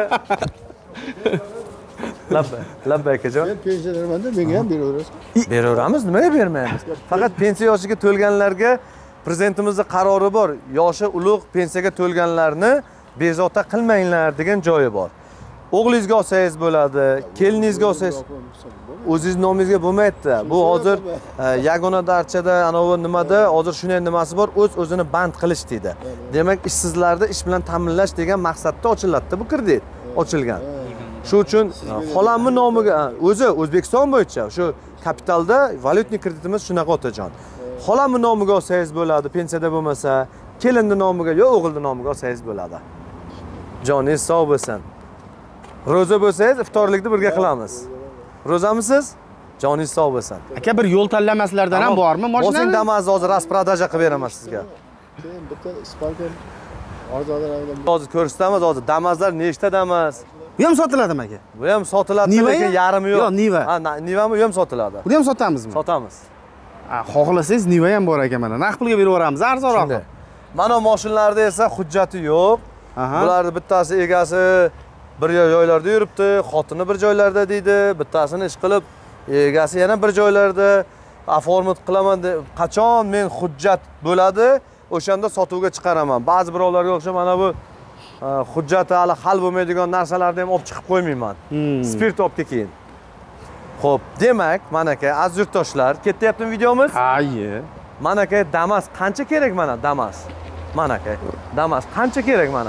Labba akajon. Men pensionermanda, menga ham beraverasiz. Beraveramiz, nimaga bermaymiz? Faqat pensiya yoshiga to'lganlarga prezidentimizning qarori bor. Yoshi ulug' pensiyaga to'lganlarni bezovta qilmanglar degan joyi bor. O'g'lingizga olsangiz bo'ladi, keliningizga olsangiz o'zingiz nomingizga bo'lmaydi. Bu hozir yagona darchada, anavi nimada hozir shunday nimasi bor, o'z-o'zini band qilish deydi. Demak, ishsizlarni ish bilan ta'minlash degan maqsadda ochiladi bu kredit. Ochilgan. Shu uchun xolamni nomiga o'zi O'zbekiston bo'yicha shu kapitalda valyutniy kreditimiz shunaqa otajon. Xolamni nomiga olsangiz bo'ladi, pensiyada bo'lmasa, kelinning nomiga yo o'g'ilning nomiga olsangiz bo'ladi. Joningiz sog' bo'lsin. Ro'za bo'lsangiz iftorlikni birga qilamiz. Ro'zamisiz? Joningiz sog' bo'lsin. Aka bir yo'l tanlamaslardan ham bormi mashinani? O'zing Damas'ni hozir rasprodaja qilib beraman sizga. Keyin bitta Sparker arzonroq. Hozir ko'rsatamiz, hozir Damas'lar nechta Damas? Bu ham sotiladimi aka? Bu ham sotiladi, Niva lekin yarimi yo'q. Yo'q, Niva. Ha, Nivami ham sotiladi. Buni ham sotamizmi? Sotamiz. Ha, xohlasangiz Niva ham bor ekan mana. Naqd pulga beraveramiz, arzonroq. Mana mashinalarda esa hujjati yo'q. Bularning bittasi egasi bir joylarda yuribdi, xotini bir joylarda deydi, bittasini ish qilib, egasi yana bir joylarda oformit qilaman deb, qachon men hujjat bo'ladi, o'shanda sotuvga chiqaraman. Ba'zi birovlarga o'xshab mana bu hujjati hali hal bo'lmaydigan narsalarni ham olib chiqib qo'ymayman. Spirt olib keyin. Xo'p, demak, mana aka, aziz yurtdoshlar, ketyaptimi videomiz? Hayi. Mana aka, Damas qancha kerak mana Damas? Mana aka, Damas qancha kerak mana?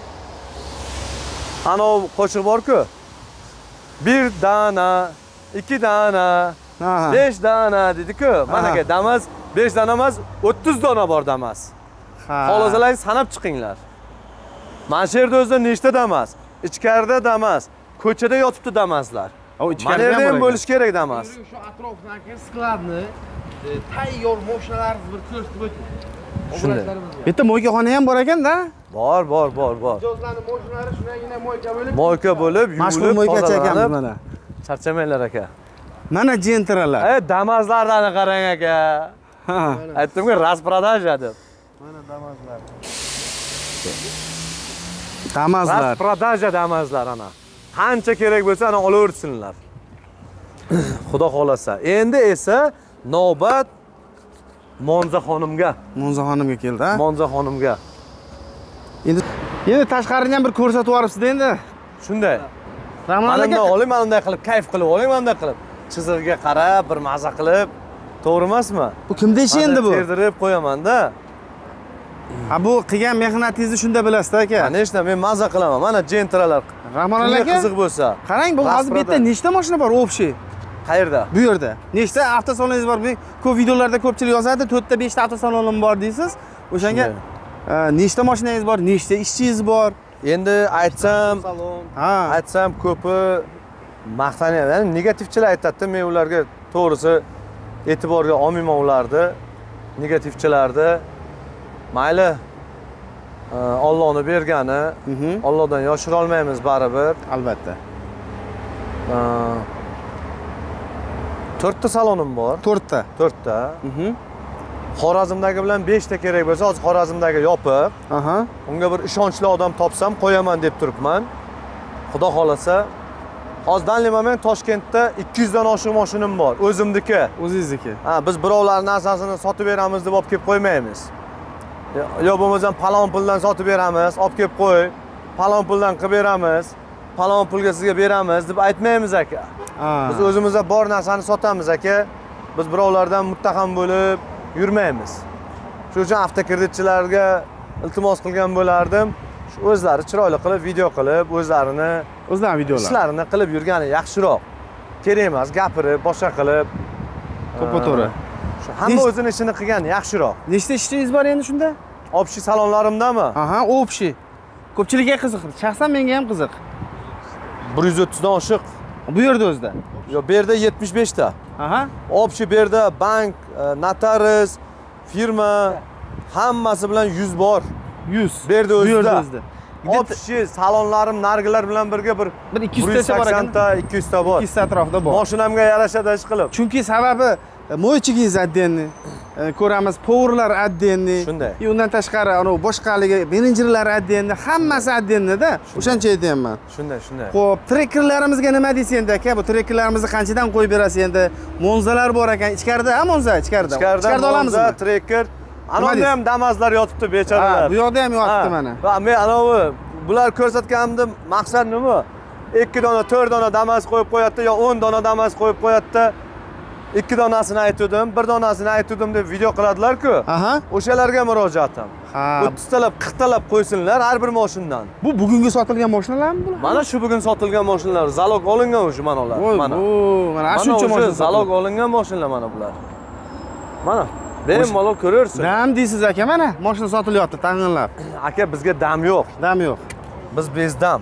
Ana qo'shiq bor-ku. 1 dana, 2 dana, 5 dana dedi-ku. Mana aka, Damas 5 dana emas, 30 dona bor Damas. Xohlasangiz sanab chiqinglar. Mana shu yerda o'zida nechta Damas? Ichkarida Damas, ko'chada yotibdi Damaslar. Mana yerda ham bo'lish kerak Damas. Shu atrofdagi skladni tayyor mashinalarni bir ko'rsatib o'ting. Shunday. Bitta mo'ykaxona ham bor ekan-da. Bor. Mijozlarning mashinalari shunagina Moyka bo'lib, Mashhur yuvilib, mo'ykachi ekanmiz mana. Charchamanglar aka. Mana jentralar. Damaslardan qarang aka. Ha. Aytdim-ku, rasprodaja deb. Mana Damaslar. Damaslar. Rasprodaja Damaslar ana. Qancha kerak bo'lsa ana olaversinlar. Xudo xolasa. Endi esa navbat Monza xonimga. Monza xonimga keldi, ha? Monza xonimga. Endi tashqarini ham bir ko'rsatib yuboribsiz-da endi. Shunday. Rahmat aka. Oling, mana bunday qilib, kayf qilib oling, mana bunday qilib. Chizig'iga qarab, bir maza qilib, to'g'ri emasmi? Bu kimda ishi endi bu? Terdirib qo'yaman-da. Ha bu qilgan mehnatingizni shunda bilasiz aka. Nechta men maza qilaman. Mana jentralar. Rahmon Kimga aka. qiziq bo'lsa. Qarang, bu hozir bu yerda nechta mashina bor общий? Qayerda? Bu yerda. Nechta avtosaloningiz bor? Ko'p videolarda ko'pchilik yozadi, 4 ta 5 ta avtosalonim bor deysiz. O'shanga nechta mashinangiz bor, nechta ishchingiz bor? Endi aytsam, ko'pi maqtanyapti. Ya'ni negativchilar aytadi, men ularga to'g'risi e'tiborga olmayman ularni. Negativchilarni. Mayli. Allohning bergani, Allohdan yoshira olmaymiz baribir. Albatta. 4 ta salonim bor. 4 ta. 4 ta. Xorazmdagi bilan 5 ta kerak bo'lsa, hozir Xorazmdagi yopiq. Unga bir ishonchli odam topsam qo'yaman deb turibman. Xudo xolasa, hozir danli moment Toshkentda 200 dan oshiq mashinam bor, o'zimniki. O'zingizniki. Biz birovlar narsasini sotib beramiz deb olib kelib qo'ymaymiz. Yo bo'lmasam palon puldan sotib beramiz, olib kelib qo'y. Palon puldan qilib beramiz, palon pulga sizga beramiz deb aytmaymiz aka. Biz o'zimizda bor narsani sotamiz aka. Biz birovlardan muttaham bo'lib yurmaymiz. Shuning uchun avtokreditchilarga iltimos qilgan bo'lardim. Shu o'zlari chiroyli qilib video qilib, o'zlarini videolar ishlarini qilib yurgani yaxshiroq. Kerak emas gapirib, boshqa qilib. To'ppa-to'g'ri. Hamma o'zining ishini qilgani yaxshiroq. Nechta ishchingiz bor endi shunda? Общий salonlarimdami? Общий. Ko'pchilikga qiziq. Shaxsan menga ham qiziq. 130 dan oshiq. Bu yerda o'zida. Yo, bu yerda 75 ta. Общий bu yerda bank, notarius, firma hammasi bilan 100 bor. 100. Bu yerda o'zida. Общий salonlarim nargilar bilan birga bir 200 ta bor ekan. 200 ta bor. 200 ta atrofida bor. Mashinamga yarashadi ish qilib. Chunki sababi mo'ychigingiz отдельный, ko'ramiz, powerlar отдельный. Shunday. Undan tashqari ana boshqaligi menejerlar отдельный, hammasi отдельный-da. O'shancha aytayapman. Shunday. Xo'p, trekerlarimizga nima deysiz endi aka? Bu trekerlarimizni qanchadan qo'yib berasiz endi? Monzalar bor ekan. Ichkarida, Monza ichkarida. Ichkarida olamizmi? Treker. Anada ham damazlar yotibdi bechoralar. Bu yoqda ham yotibdi mana. Va men anavi bular ko'rsatganimda maqsad nima? 2 dona, 4 dona damaz qo'yib qo'yapti yo 10 dona damaz qo'yib qo'yapti. 2 donasini aytdim, 1 donasini aytdim deb video qiladilar-ku. O'shalarga murojaatim. 30 talab, 40 talab qo'ysinlar har bir mashinadan. Bu bugungi sotilgan mashinalarmi bular? Mana shu bugun sotilgan mashinalar, zalog olingan o'sha mana ular. Mana shuncha mashina zalog olingan mashinalar mana bular. Mana bemalol ko'rarsiz. Dam deysiz aka, mana mashina sotilyapti ta'minlab. Aka bizga dam yo'q. Dam yo'q. Biz bezdam.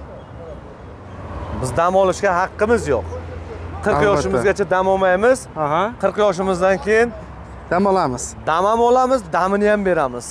Biz dam olishga haqqimiz yo'q. 40 yoshimizgacha dam olmaymiz. 40 yoshimizdan keyin dam olamiz. Dam ham olamiz, damini ham beramiz.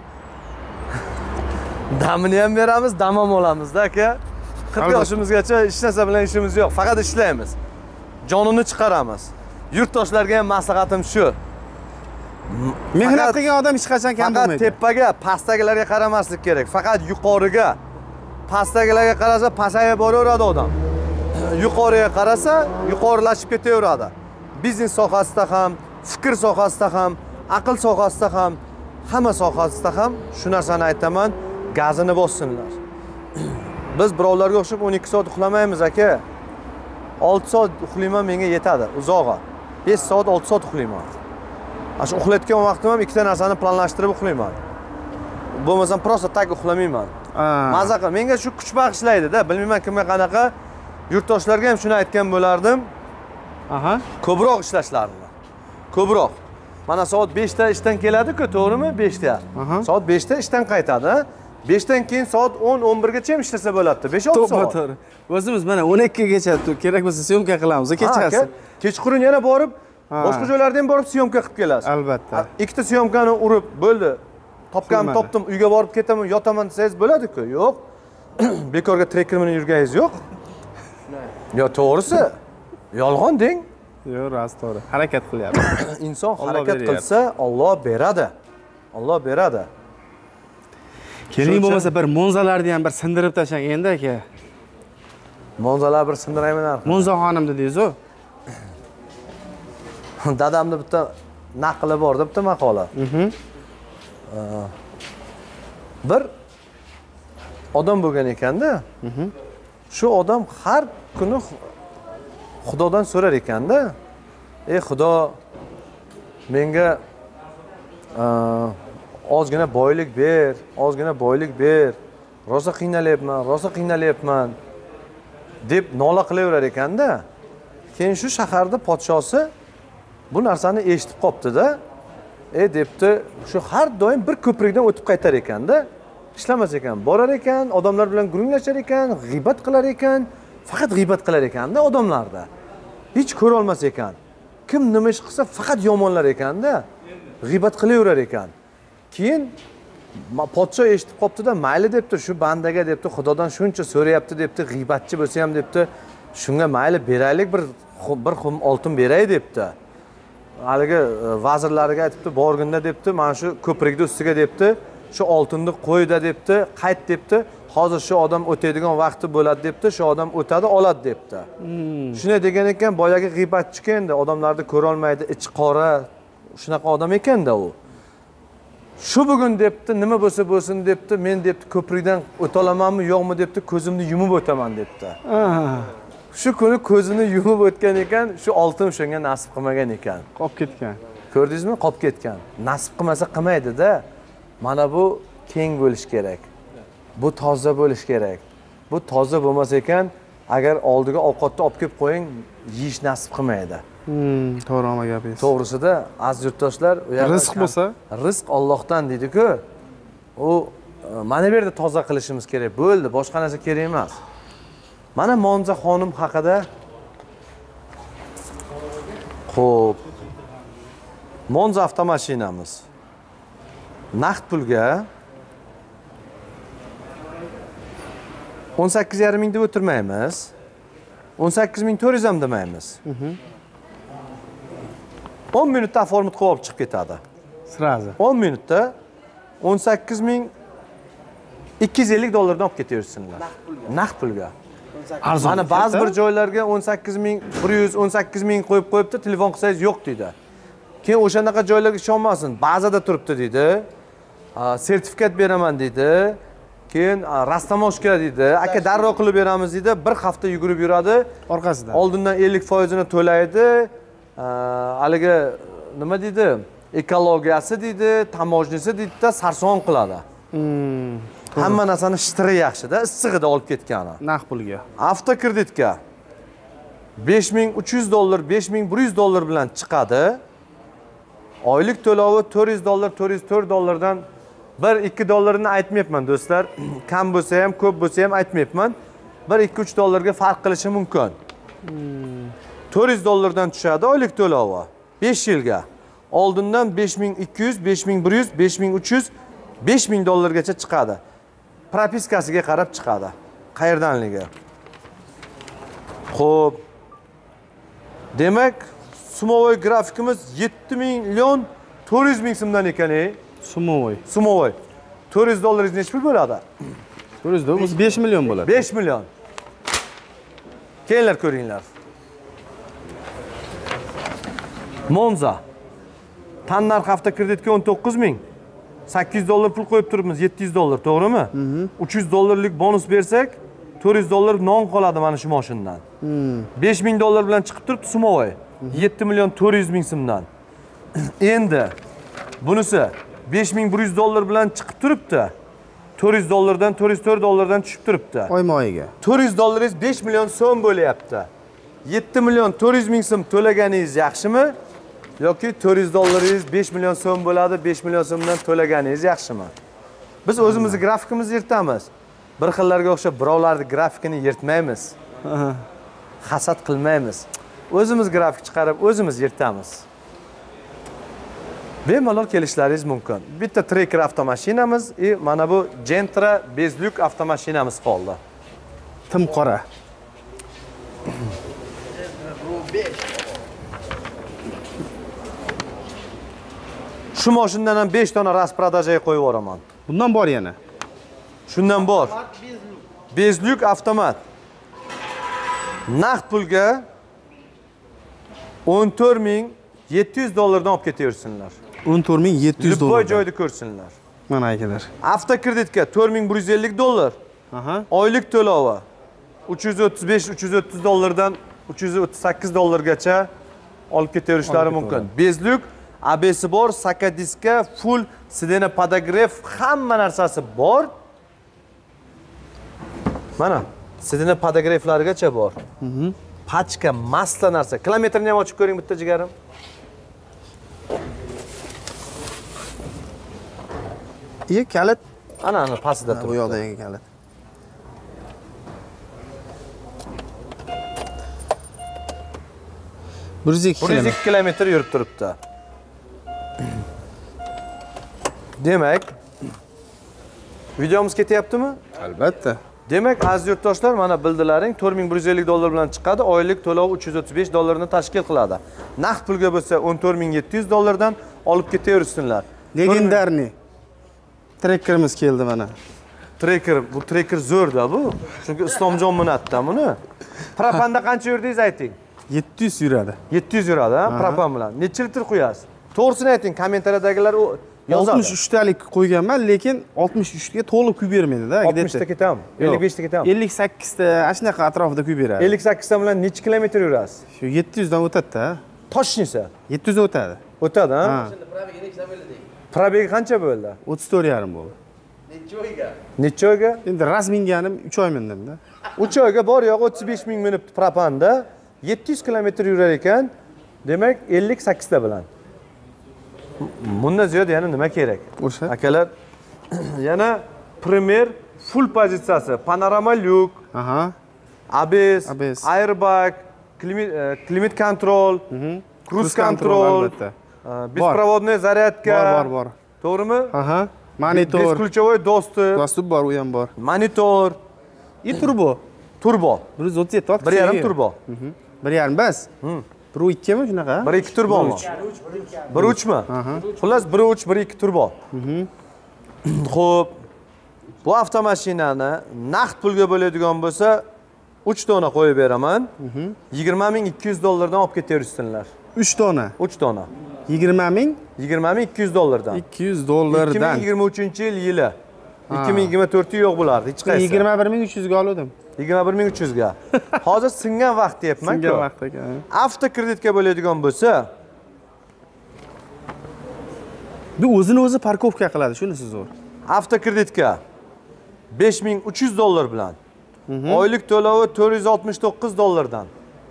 Damini ham beramiz, dam ham olamiz-da aka. 40 yoshimizgacha hech narsa bilan ishimiz yo'q, faqat ishlaymiz. Jonini chiqaramiz. Yurtdoshlarga ham maslahatim shu. Mehnat qilgan odam hech qachon kam bo'lmaydi. Faqat tepaga, pastdagilarga qaramaslik kerak. Faqat yuqoriga. Pastdagilarga qarasa pasayib boraveradi odam. Yuqoriga qarasa, yuqorilashib ketaveradi. Biznes sohasida ham, fikr sohasida ham, aql sohasida ham, hamma sohasida ham shu narsani aytaman, gazini bossinlar. Biz birovlarga o'xshab 12 soat uxlamaymiz aka. 6 soat uxlayman menga yetadi, uzog'i. 5 soat, 6 soat uxlayman. Shu uxlayotgan vaqtim ham ikkita narsani planlashtirib uxlayman. Bo'lmasam prosta tak uxlamayman. Maza qil, menga shu kuch bag'ishlaydi-da, bilmayman kimga qanaqa. Yurtdoshlarga ham shuni aytgan bo'lardim. Ko'proq ishlashlarini. Ko'proq. Mana soat 5 ta ishdan keladi-ku, to'g'rimi? 5 ta. Soat 5 ta ishdan qaytadi. 5 dan keyin soat 10-11 gacha ham ishlasa bo'ladi. 5-6 soat. To'g'ri. O'zimiz mana 12 gacha kerak bo'lsa syomka qilamiz, kechasi. Kechqurun yana borib, boshqa joylarga ham borib syomka qilib kelasiz. Albatta. Ikkita syomkani urib bo'ldi. Topdim, uyga borib ketaman, yotaman desangiz bo'ladi-ku. Yo'q. Bekorga treker bilan yurganingiz yo'q. Yo, to'g'risi. Yolg'on deng. Yo'q, rost to'g'ri. Harakat qilyapti. Inson harakat qilsa, Alloh beradi. Alloh beradi. Keling bo'lmasa bir Monzalarni ham bir sindirib tashlang endi aka. Monzalar bir sindirayman har. Monza xonim dedingiz-ku. Dadamni bitta naqli bor deb bitta maqola. Bir odam bo'lgan ekanda, shu odam har kuni Xudodan so'rar ekanda, "Ey Xudo, menga ozgina boylik ber, ozgina boylik ber. Rosa qiynalyapman deb nola qilaverar ekanda. Keyin shu shaharda podshosi bu narsani eshitib qopti-da. Debdi, shu har doim bir ko'prikdan o'tib qaytar ekanda. Ishlamas ekan, borar ekan, odamlar bilan gurunglashar ekan, g'iybat qilar ekan, faqat g'iybat qilar ekanda odamlarda. Hech ko'ra olmas ekan. Kim nima ish qilsa faqat yomonlar ekanda, g'iybat qilaverar ekan. Keyin podsho eshitib qopti-da, mayli debdi, shu bandaga debdi, Xudodan shuncha so'rayapti debdi, g'iybatchi bo'lsa ham debdi, shunga mayli beraylik, bir xum oltin beray debdi. Haligi vazirlariga aytibdi, borganda debdi, mana shu ko'prikni ustiga debdi, shu oltinni qo'yda debdi, qayt debdi. Hozir shu odam o'tadigan vaqti bo'ladi debdi, shu odam o'tadi, oladi debdi. Shunday degan ekan, boyagi g'iybatchi endi, odamlarni ko'ra olmaydi, ichi qora, shunaqa odam ekanda u. Shu bugun debdi, nima bo'lsa bo'lsin debdi, men debdi ko'prikdan o'ta olamanmi, yo'qmi debdi, ko'zimni yumib o'taman debdi. Shu kuni ko'zini yumib o'tgan ekan, shu oltin shunga nasib qilmagan ekan. Qolib ketgan. Ko'rdingizmi? Qolib ketgan. Nasib qilmasa qilmaydi-da. Mana bu keng bo'lish kerak. Bu toza bo'lish kerak. Bu toza bo'lmas ekan, agar oldiga ovqatni olib kelib qo'ying, yeyish nasib qilmaydi. To'g'ri ama gapingiz. To'g'risida, aziz yurtdoshlar, rizq bo'lsa, rizq Allohdan deydi-ku. U mana bu yerda toza qilishimiz kerak. Bo'ldi, boshqa narsa kerak emas. Mana Monza xonim haqida. Xo'p. Monza avtomashinamiz. Naqd pulga 18,5 ming deb o'tirmaymiz. 18,400 ham demaymiz. 10 minutda format qilib olib chiqib ketadi. Sirazi. 10 minutda 18,250 dollardan olib ketaversinlar. Naqd pulga. Arzon. Mana ba'zi bir joylarga 18,100, 18,000 qo'yib qo'yibdi, telefon qilsangiz yo'q deydi. Keyin o'shanaqa joylarga ishonmasin, ba'zida turibdi deydi. Sertifikat beraman deydi. Keyin rastamoshka deydi. Aka darrov qilib beramiz deydi. Bir hafta yugurib yuradi. Orqasidan. Oldindan 50% to'laydi. Haligi nima deydi? Ekologiyasi deydi, tamojnisi deydi-da, sarson qiladi. Hamma narsani shtiri yaxshi-da, issig'ida olib ketgani. Naqd pulga. Avtokreditga 5300 dollar, 5100 dollar bilan chiqadi. Oylik to'lovi 400 dollar, 404 dollardan 1-2 dollarini aytmayapman do'stlar. Kam bo'lsa ham, ko'p bo'lsa ham aytmayapman. 1-2-3 dollarga farq qilishi mumkin. 400 dollardan tushadi oylik to'lovi 5 yilga. Oldindan 5200, 5100, 5300, 5000 dollargacha chiqadi. Propiskasiga qarab chiqadi. Qayerdanligi. Xo'p. Demak, sumovoy grafikimiz 7 million 400 ming so'mdan ekan-ey. Sumovoy. Sumovoy. 400 dollaringiz necha pul bo'ladi? 400 da 5 million bo'ladi. 5 million. Kelinglar ko'ringlar. Monza. Tannarx avtokreditga 19 ming. 800 dollar pul qo'yib turibmiz, 700 dollar, to'g'rimi? 300 dollarlik bonus bersak, 400 dollar non qoladi mana shu mashindan. 5000 dollar bilan chiqib turibdi Sumovoy. 7 million 400 ming so'mdan. Endi bunisi 5100 dollar bilan chiqib turibdi. 400 dollardan 404 dollardan tushib turibdi. Oyma-oyiga. 400 dollaringiz 5 million so'm bo'layapti. 7 million 400 ming so'm to'laganingiz yaxshimi? Yoki 400 dollaringiz 5 million so'm bo'ladi, 5 million so'mdan to'laganingiz yaxshimi? Biz o'zimizni grafikimizni yirtamiz. Bir xillarga o'xshab birovlarning grafikini yirtmaymiz. Hasad qilmaymiz. O'zimiz grafik chiqarib, o'zimiz yirtamiz. Bemalol kelishlaringiz mumkin. Bitta Tracker avtomashinamiz va mana bu Gentra Bezlyuk avtomashinamiz qoldi. Tim qora. Shu mashindan ham 5 dona rasprodajaga qo'yib yuboraman. Bundan bor yana. Shundan bor. Bezlyuk avtomat. Naqd pulga 14700 dollardan olib ketaversinlar. 14700 dollar. Boy joyda ko'rsinlar. Mana akalar. Avtokreditga 4150 dollar. Oylik to'lovi 335-330 dollardan 338 dollargacha olib ketaverishlari mumkin. Bezlyuk ABS bor, saka diska, full sidena podograf, hamma narsasi bor. Mana sidena podograflarigacha bor. Pachka, masla narsa. Kilometrini ham ochib ko'ring bitta jigarim. Kalit Ana pastida bu turibdi. yoqdagi kalit. Bir yuz ikki 102 kilometr yurib turibdi. Demak, videomiz ketyaptimi? Albatta. Demak, aziz yurtdoshlar, mana bildilaring, 4150 dollar bilan chiqadi, oylik to'lov 335 dollarni tashkil qiladi. Naqd pulga bo'lsa 14700 dollardan olib ketaversinlar. Legendarniy trekkerimiz keldi mana. Bu trekker zo'rda bu. Chunki Islomjon minatda buni. Propanda qancha yurdingiz ayting? 700 yuradi. 700 yuradi, ha, propan bilan. Necha litr quyasiz? To'g'risini ayting, kommentariyadagilar yozadi. 63talik qo'yganman, lekin 63 ga to'liq kuyib bermaydi-da. 60 ta ketami? 55 ta ketami? 58 ta shunaqa atrofida kuyib beradi. 58 ta bilan necha kilometr yurasiz? Shu 700 dan o'tadi-da. Toshnisa. 700 dan o'tadi. O'tadi, ha? Probegi qancha bo'ldi? 34,5 bo'ldi. Necha oyga? Endi rasminganim 3 oy mindim-da. 3 oyga bor yo'q 35 ming minib propanda 700 kilometr yurar ekan. Demak 58 ta bilan. Bundan ziyod yana nima kerak? O'sha. Akalar, yana Premier full pozitsiyasi, panorama lyuk, ABS, airbag, climate control, cruise control, albatta. беспроводная зарядка. Bor. To'g'rimi? Monitor. Бесключевой достуp. Dostup bor, u ham bor. Monitor. Turbo. 137 ot. 1.5 turbo. 1.5 bas. 1.2 mi shunaqa? 1.2 turbomi? 1.3 mi? Xullas 1.3, 1.2 turbo. Xo'p. Bu avtomashinani naqd pulga bo'ladigan bo'lsa 3 dona qo'yib beraman. 20200 dollardan olib ketaversinlar. 3 dona. 3 dona. 20200 dollardan. 200 dollardan. 2023 yili. 2024 yo'q bo'lardi, hech qaysi. 21300 ga oldim. 21300 ga. Hozir singan vaqt deyapman-ku. Singan vaqt ekan. Avtokreditga bo'ladigan bo'lsa, bu o'zini o'zi parkovka qiladi, shunisi zo'r. Avtokreditga 5300 dollar bilan. Oylik to'lovi 469 dollardan.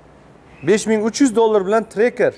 5300 dollar bilan trekker.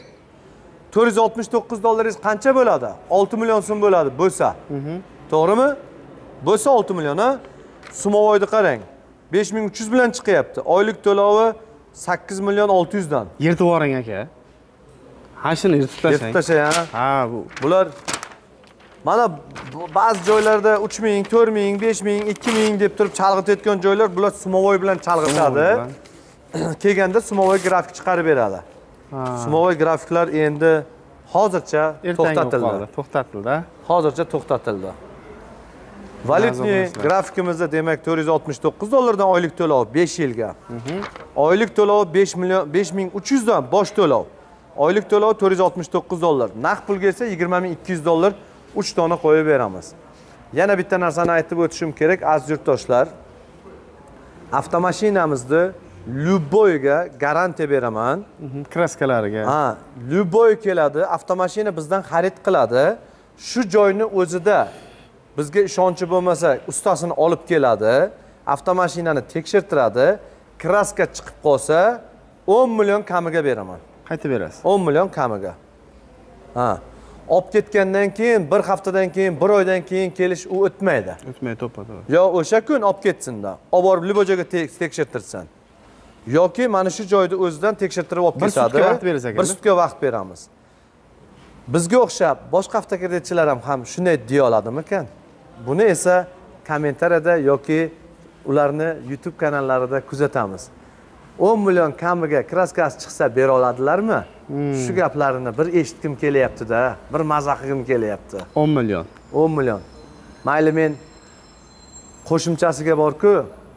469 dollaringiz qancha bo'ladi? 6 million so'm bo'ladi bo'lsa. To'g'rimi? Bo'lsa 6 million, ha? Sumovoyni qarang. 5300 bilan chiqyapti. Oylik to'lovi 8 million 600 dan. Yirtib yuboring aka. Ha, shuni yirtib tashlang. Yirtib tashlang, ha? Ha, bular mana ba'zi joylarda 3000, 4000, 5000, 2000 deb turib chalg'itayotgan joylar bular sumovoy bilan chalg'itadi. Kelganda sumovoy grafik chiqarib beradi. Sumovoy grafiklar endi hozircha to'xtatildi. Hozircha to'xtatildi. Valutniy grafikimizda demak 469 dollardan oylik to'lov 5 yilga. Oylik to'lov 5300 dan bosh to'lov. Oylik to'lov 469 dollar. Naqd pulga esa 20200 dollar 3 dona qo'yib beramiz. Yana bitta narsani aytib o'tishim kerak, aziz yurtdoshlar. Avtomashinamizni Lyuboyga garantiya beraman. Kraskalariga. Ha, Lyuboy keladi, avtomashina bizdan xarid qiladi. Shu joyni o'zida bizga ishonchi bo'lmasa, ustasini olib keladi, avtomashinani tekshirtiradi, kraska chiqib qolsa 10 million kamiga beraman. Qaytib berasiz? 10 million kamiga. Ha. Olib ketgandan keyin, bir haftadan keyin, bir oydan keyin kelish u o'tmaydi. O'tmaydi, to'padi. Yo, o'sha kun olib ketsinda, olib borib Libojoga tekshirtirsan. Yoki mana shu joyda o'zidan tekshirtirib olib ketadi. Bir sutka vaqt berasiz ekan. Bir sutka vaqt beramiz. Bizga o'xshab boshqa avtokreditchilar ham shunday deya oladimi ekan? Buni esa kommentariyada yoki ularni YouTube kanallarida kuzatamiz. 10 million kamiga kraskasi chiqsa bera oladilarmi? Shu gaplarini bir eshitkim kelyapti-da, bir maza qilgim kelyapti. 10 million. 10 million. Mayli, men qo'shimchasiga bor-ku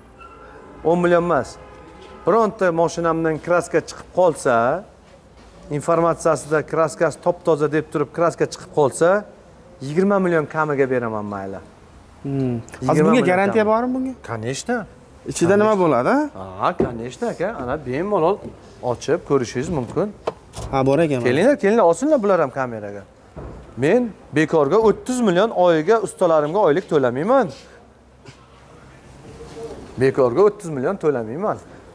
10 million emas. Bironta mashinamdan kraska chiqib qolsa, informatsiyasida kraskasi top-toza deb turib kraska chiqib qolsa, 20 million kamiga beraman mayli. Hozir bunga garantiya bormi bunga? Конечно. Ichida nima bo'ladi? Ha, конечно aka, ana bemalol ochib ko'rishingiz mumkin. Ha, bor ekan. Kelinglar, olsinlar bular ham kameraga. Men bekorga 30 million oyiga ustalarimga oylik to'lamayman. Bekorga 30 million to'lamayman.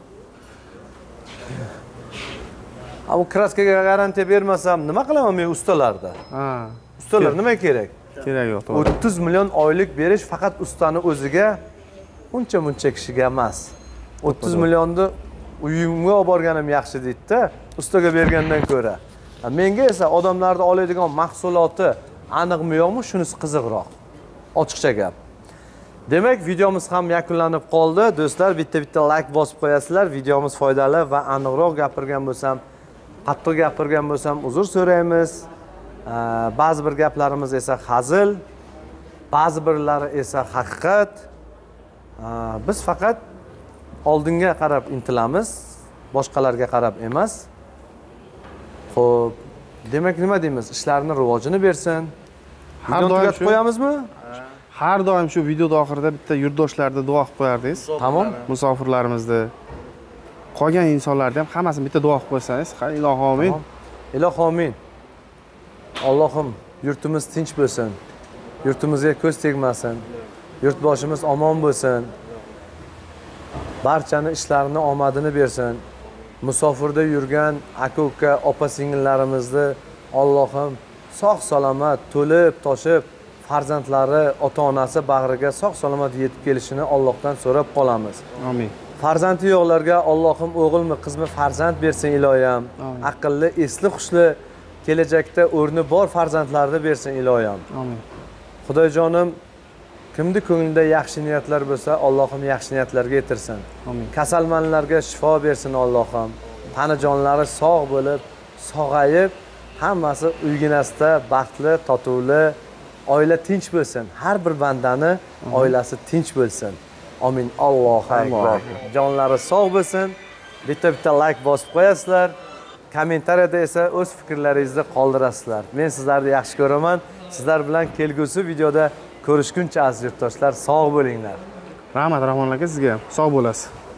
Bu kraskaga garantiya bermasam nima qilaman men ustalarda? Ha, Ustalar nima kerak? kerak yo'q, to'g'ri. 30 million oylik berish faqat ustani o'ziga, uncha kishiga emas. 30 millionni uyimga olib borganim yaxshi deydi-da, ustaga bergandan ko'ra. Menga esa odamlarning oladigan mahsuloti aniqmi yo'qmi, shunisi qiziqroq. Ochiqcha gap. Demak, videomiz ham yakunlanib qoldi. Do'stlar, bitta like bosib qo'yasizlar. Videomiz foydali va aniqroq gapirgan bo'lsam, qattiq gapirgan bo'lsam uzr so'raymiz. Ba'zi bir gaplarimiz esa hazil, ba'zi birlari esa haqiqat. Biz faqat oldinga qarab intilamiz, boshqalarga qarab emas. Xo'p, demak nima deymiz? Ishlarni rivojini bersin. Har Videoni doim tugatib shu- qo'yamizmi? Har doim shu videoda oxirida bitta yurtdoshlarga duo qilib qo'yardingiz. Tamom. Musofirlarimizni, qolgan insonlarni ham hammasini bitta duo qilib qo'ysangiz, ilohim amin. Ilohim amin. Allohim yurtimiz tinch bo'lsin. Yurtimizga ko'z tegmasin. Yurtboshimiz omon bo'lsin. Barchani ishlarini omadini bersin. Musofirda yurgan aka-uka, opa-singillarimizni Allohim sog' salomat, to'lib, toshib, farzandlari, ota-onasi bag'riga sog' salomat yetib kelishini Allohdan so'rab qolamiz. Amin. Farzandi yo'qlarga Allohim o'g'ilmi, qizmi farzand bersin iloyam. Aqlli, esli, xushli, kelajakda o'rni bor farzandlarni bersin iloyam. Amin. Xudojonim, kimni ko'nglida yaxshi niyatlar bo'lsa, Allohim yaxshi niyatlarga yetirsin. Amin. Kasalmanlarga shifo bersin Allohim. Tanajonlari sog' bo'lib, sog'ayib, hammasi uyginasida baxtli, totuvli, oila tinch bo'lsin. Har bir bandani oilasi tinch bo'lsin. Amin. Allohu akbar. Jonlari sog' bo'lsin. Bitta like bosib qo'yasizlar. Kommentariyada esa o'z fikrlaringizni qoldirasizlar. Men sizlarni yaxshi ko'raman. Sizlar bilan kelgusi videoda ko'rishguncha aziz yurtdoshlar, sog' bo'linglar. Rahmat Rahmon aka, sizga ham sog' bo'lasiz.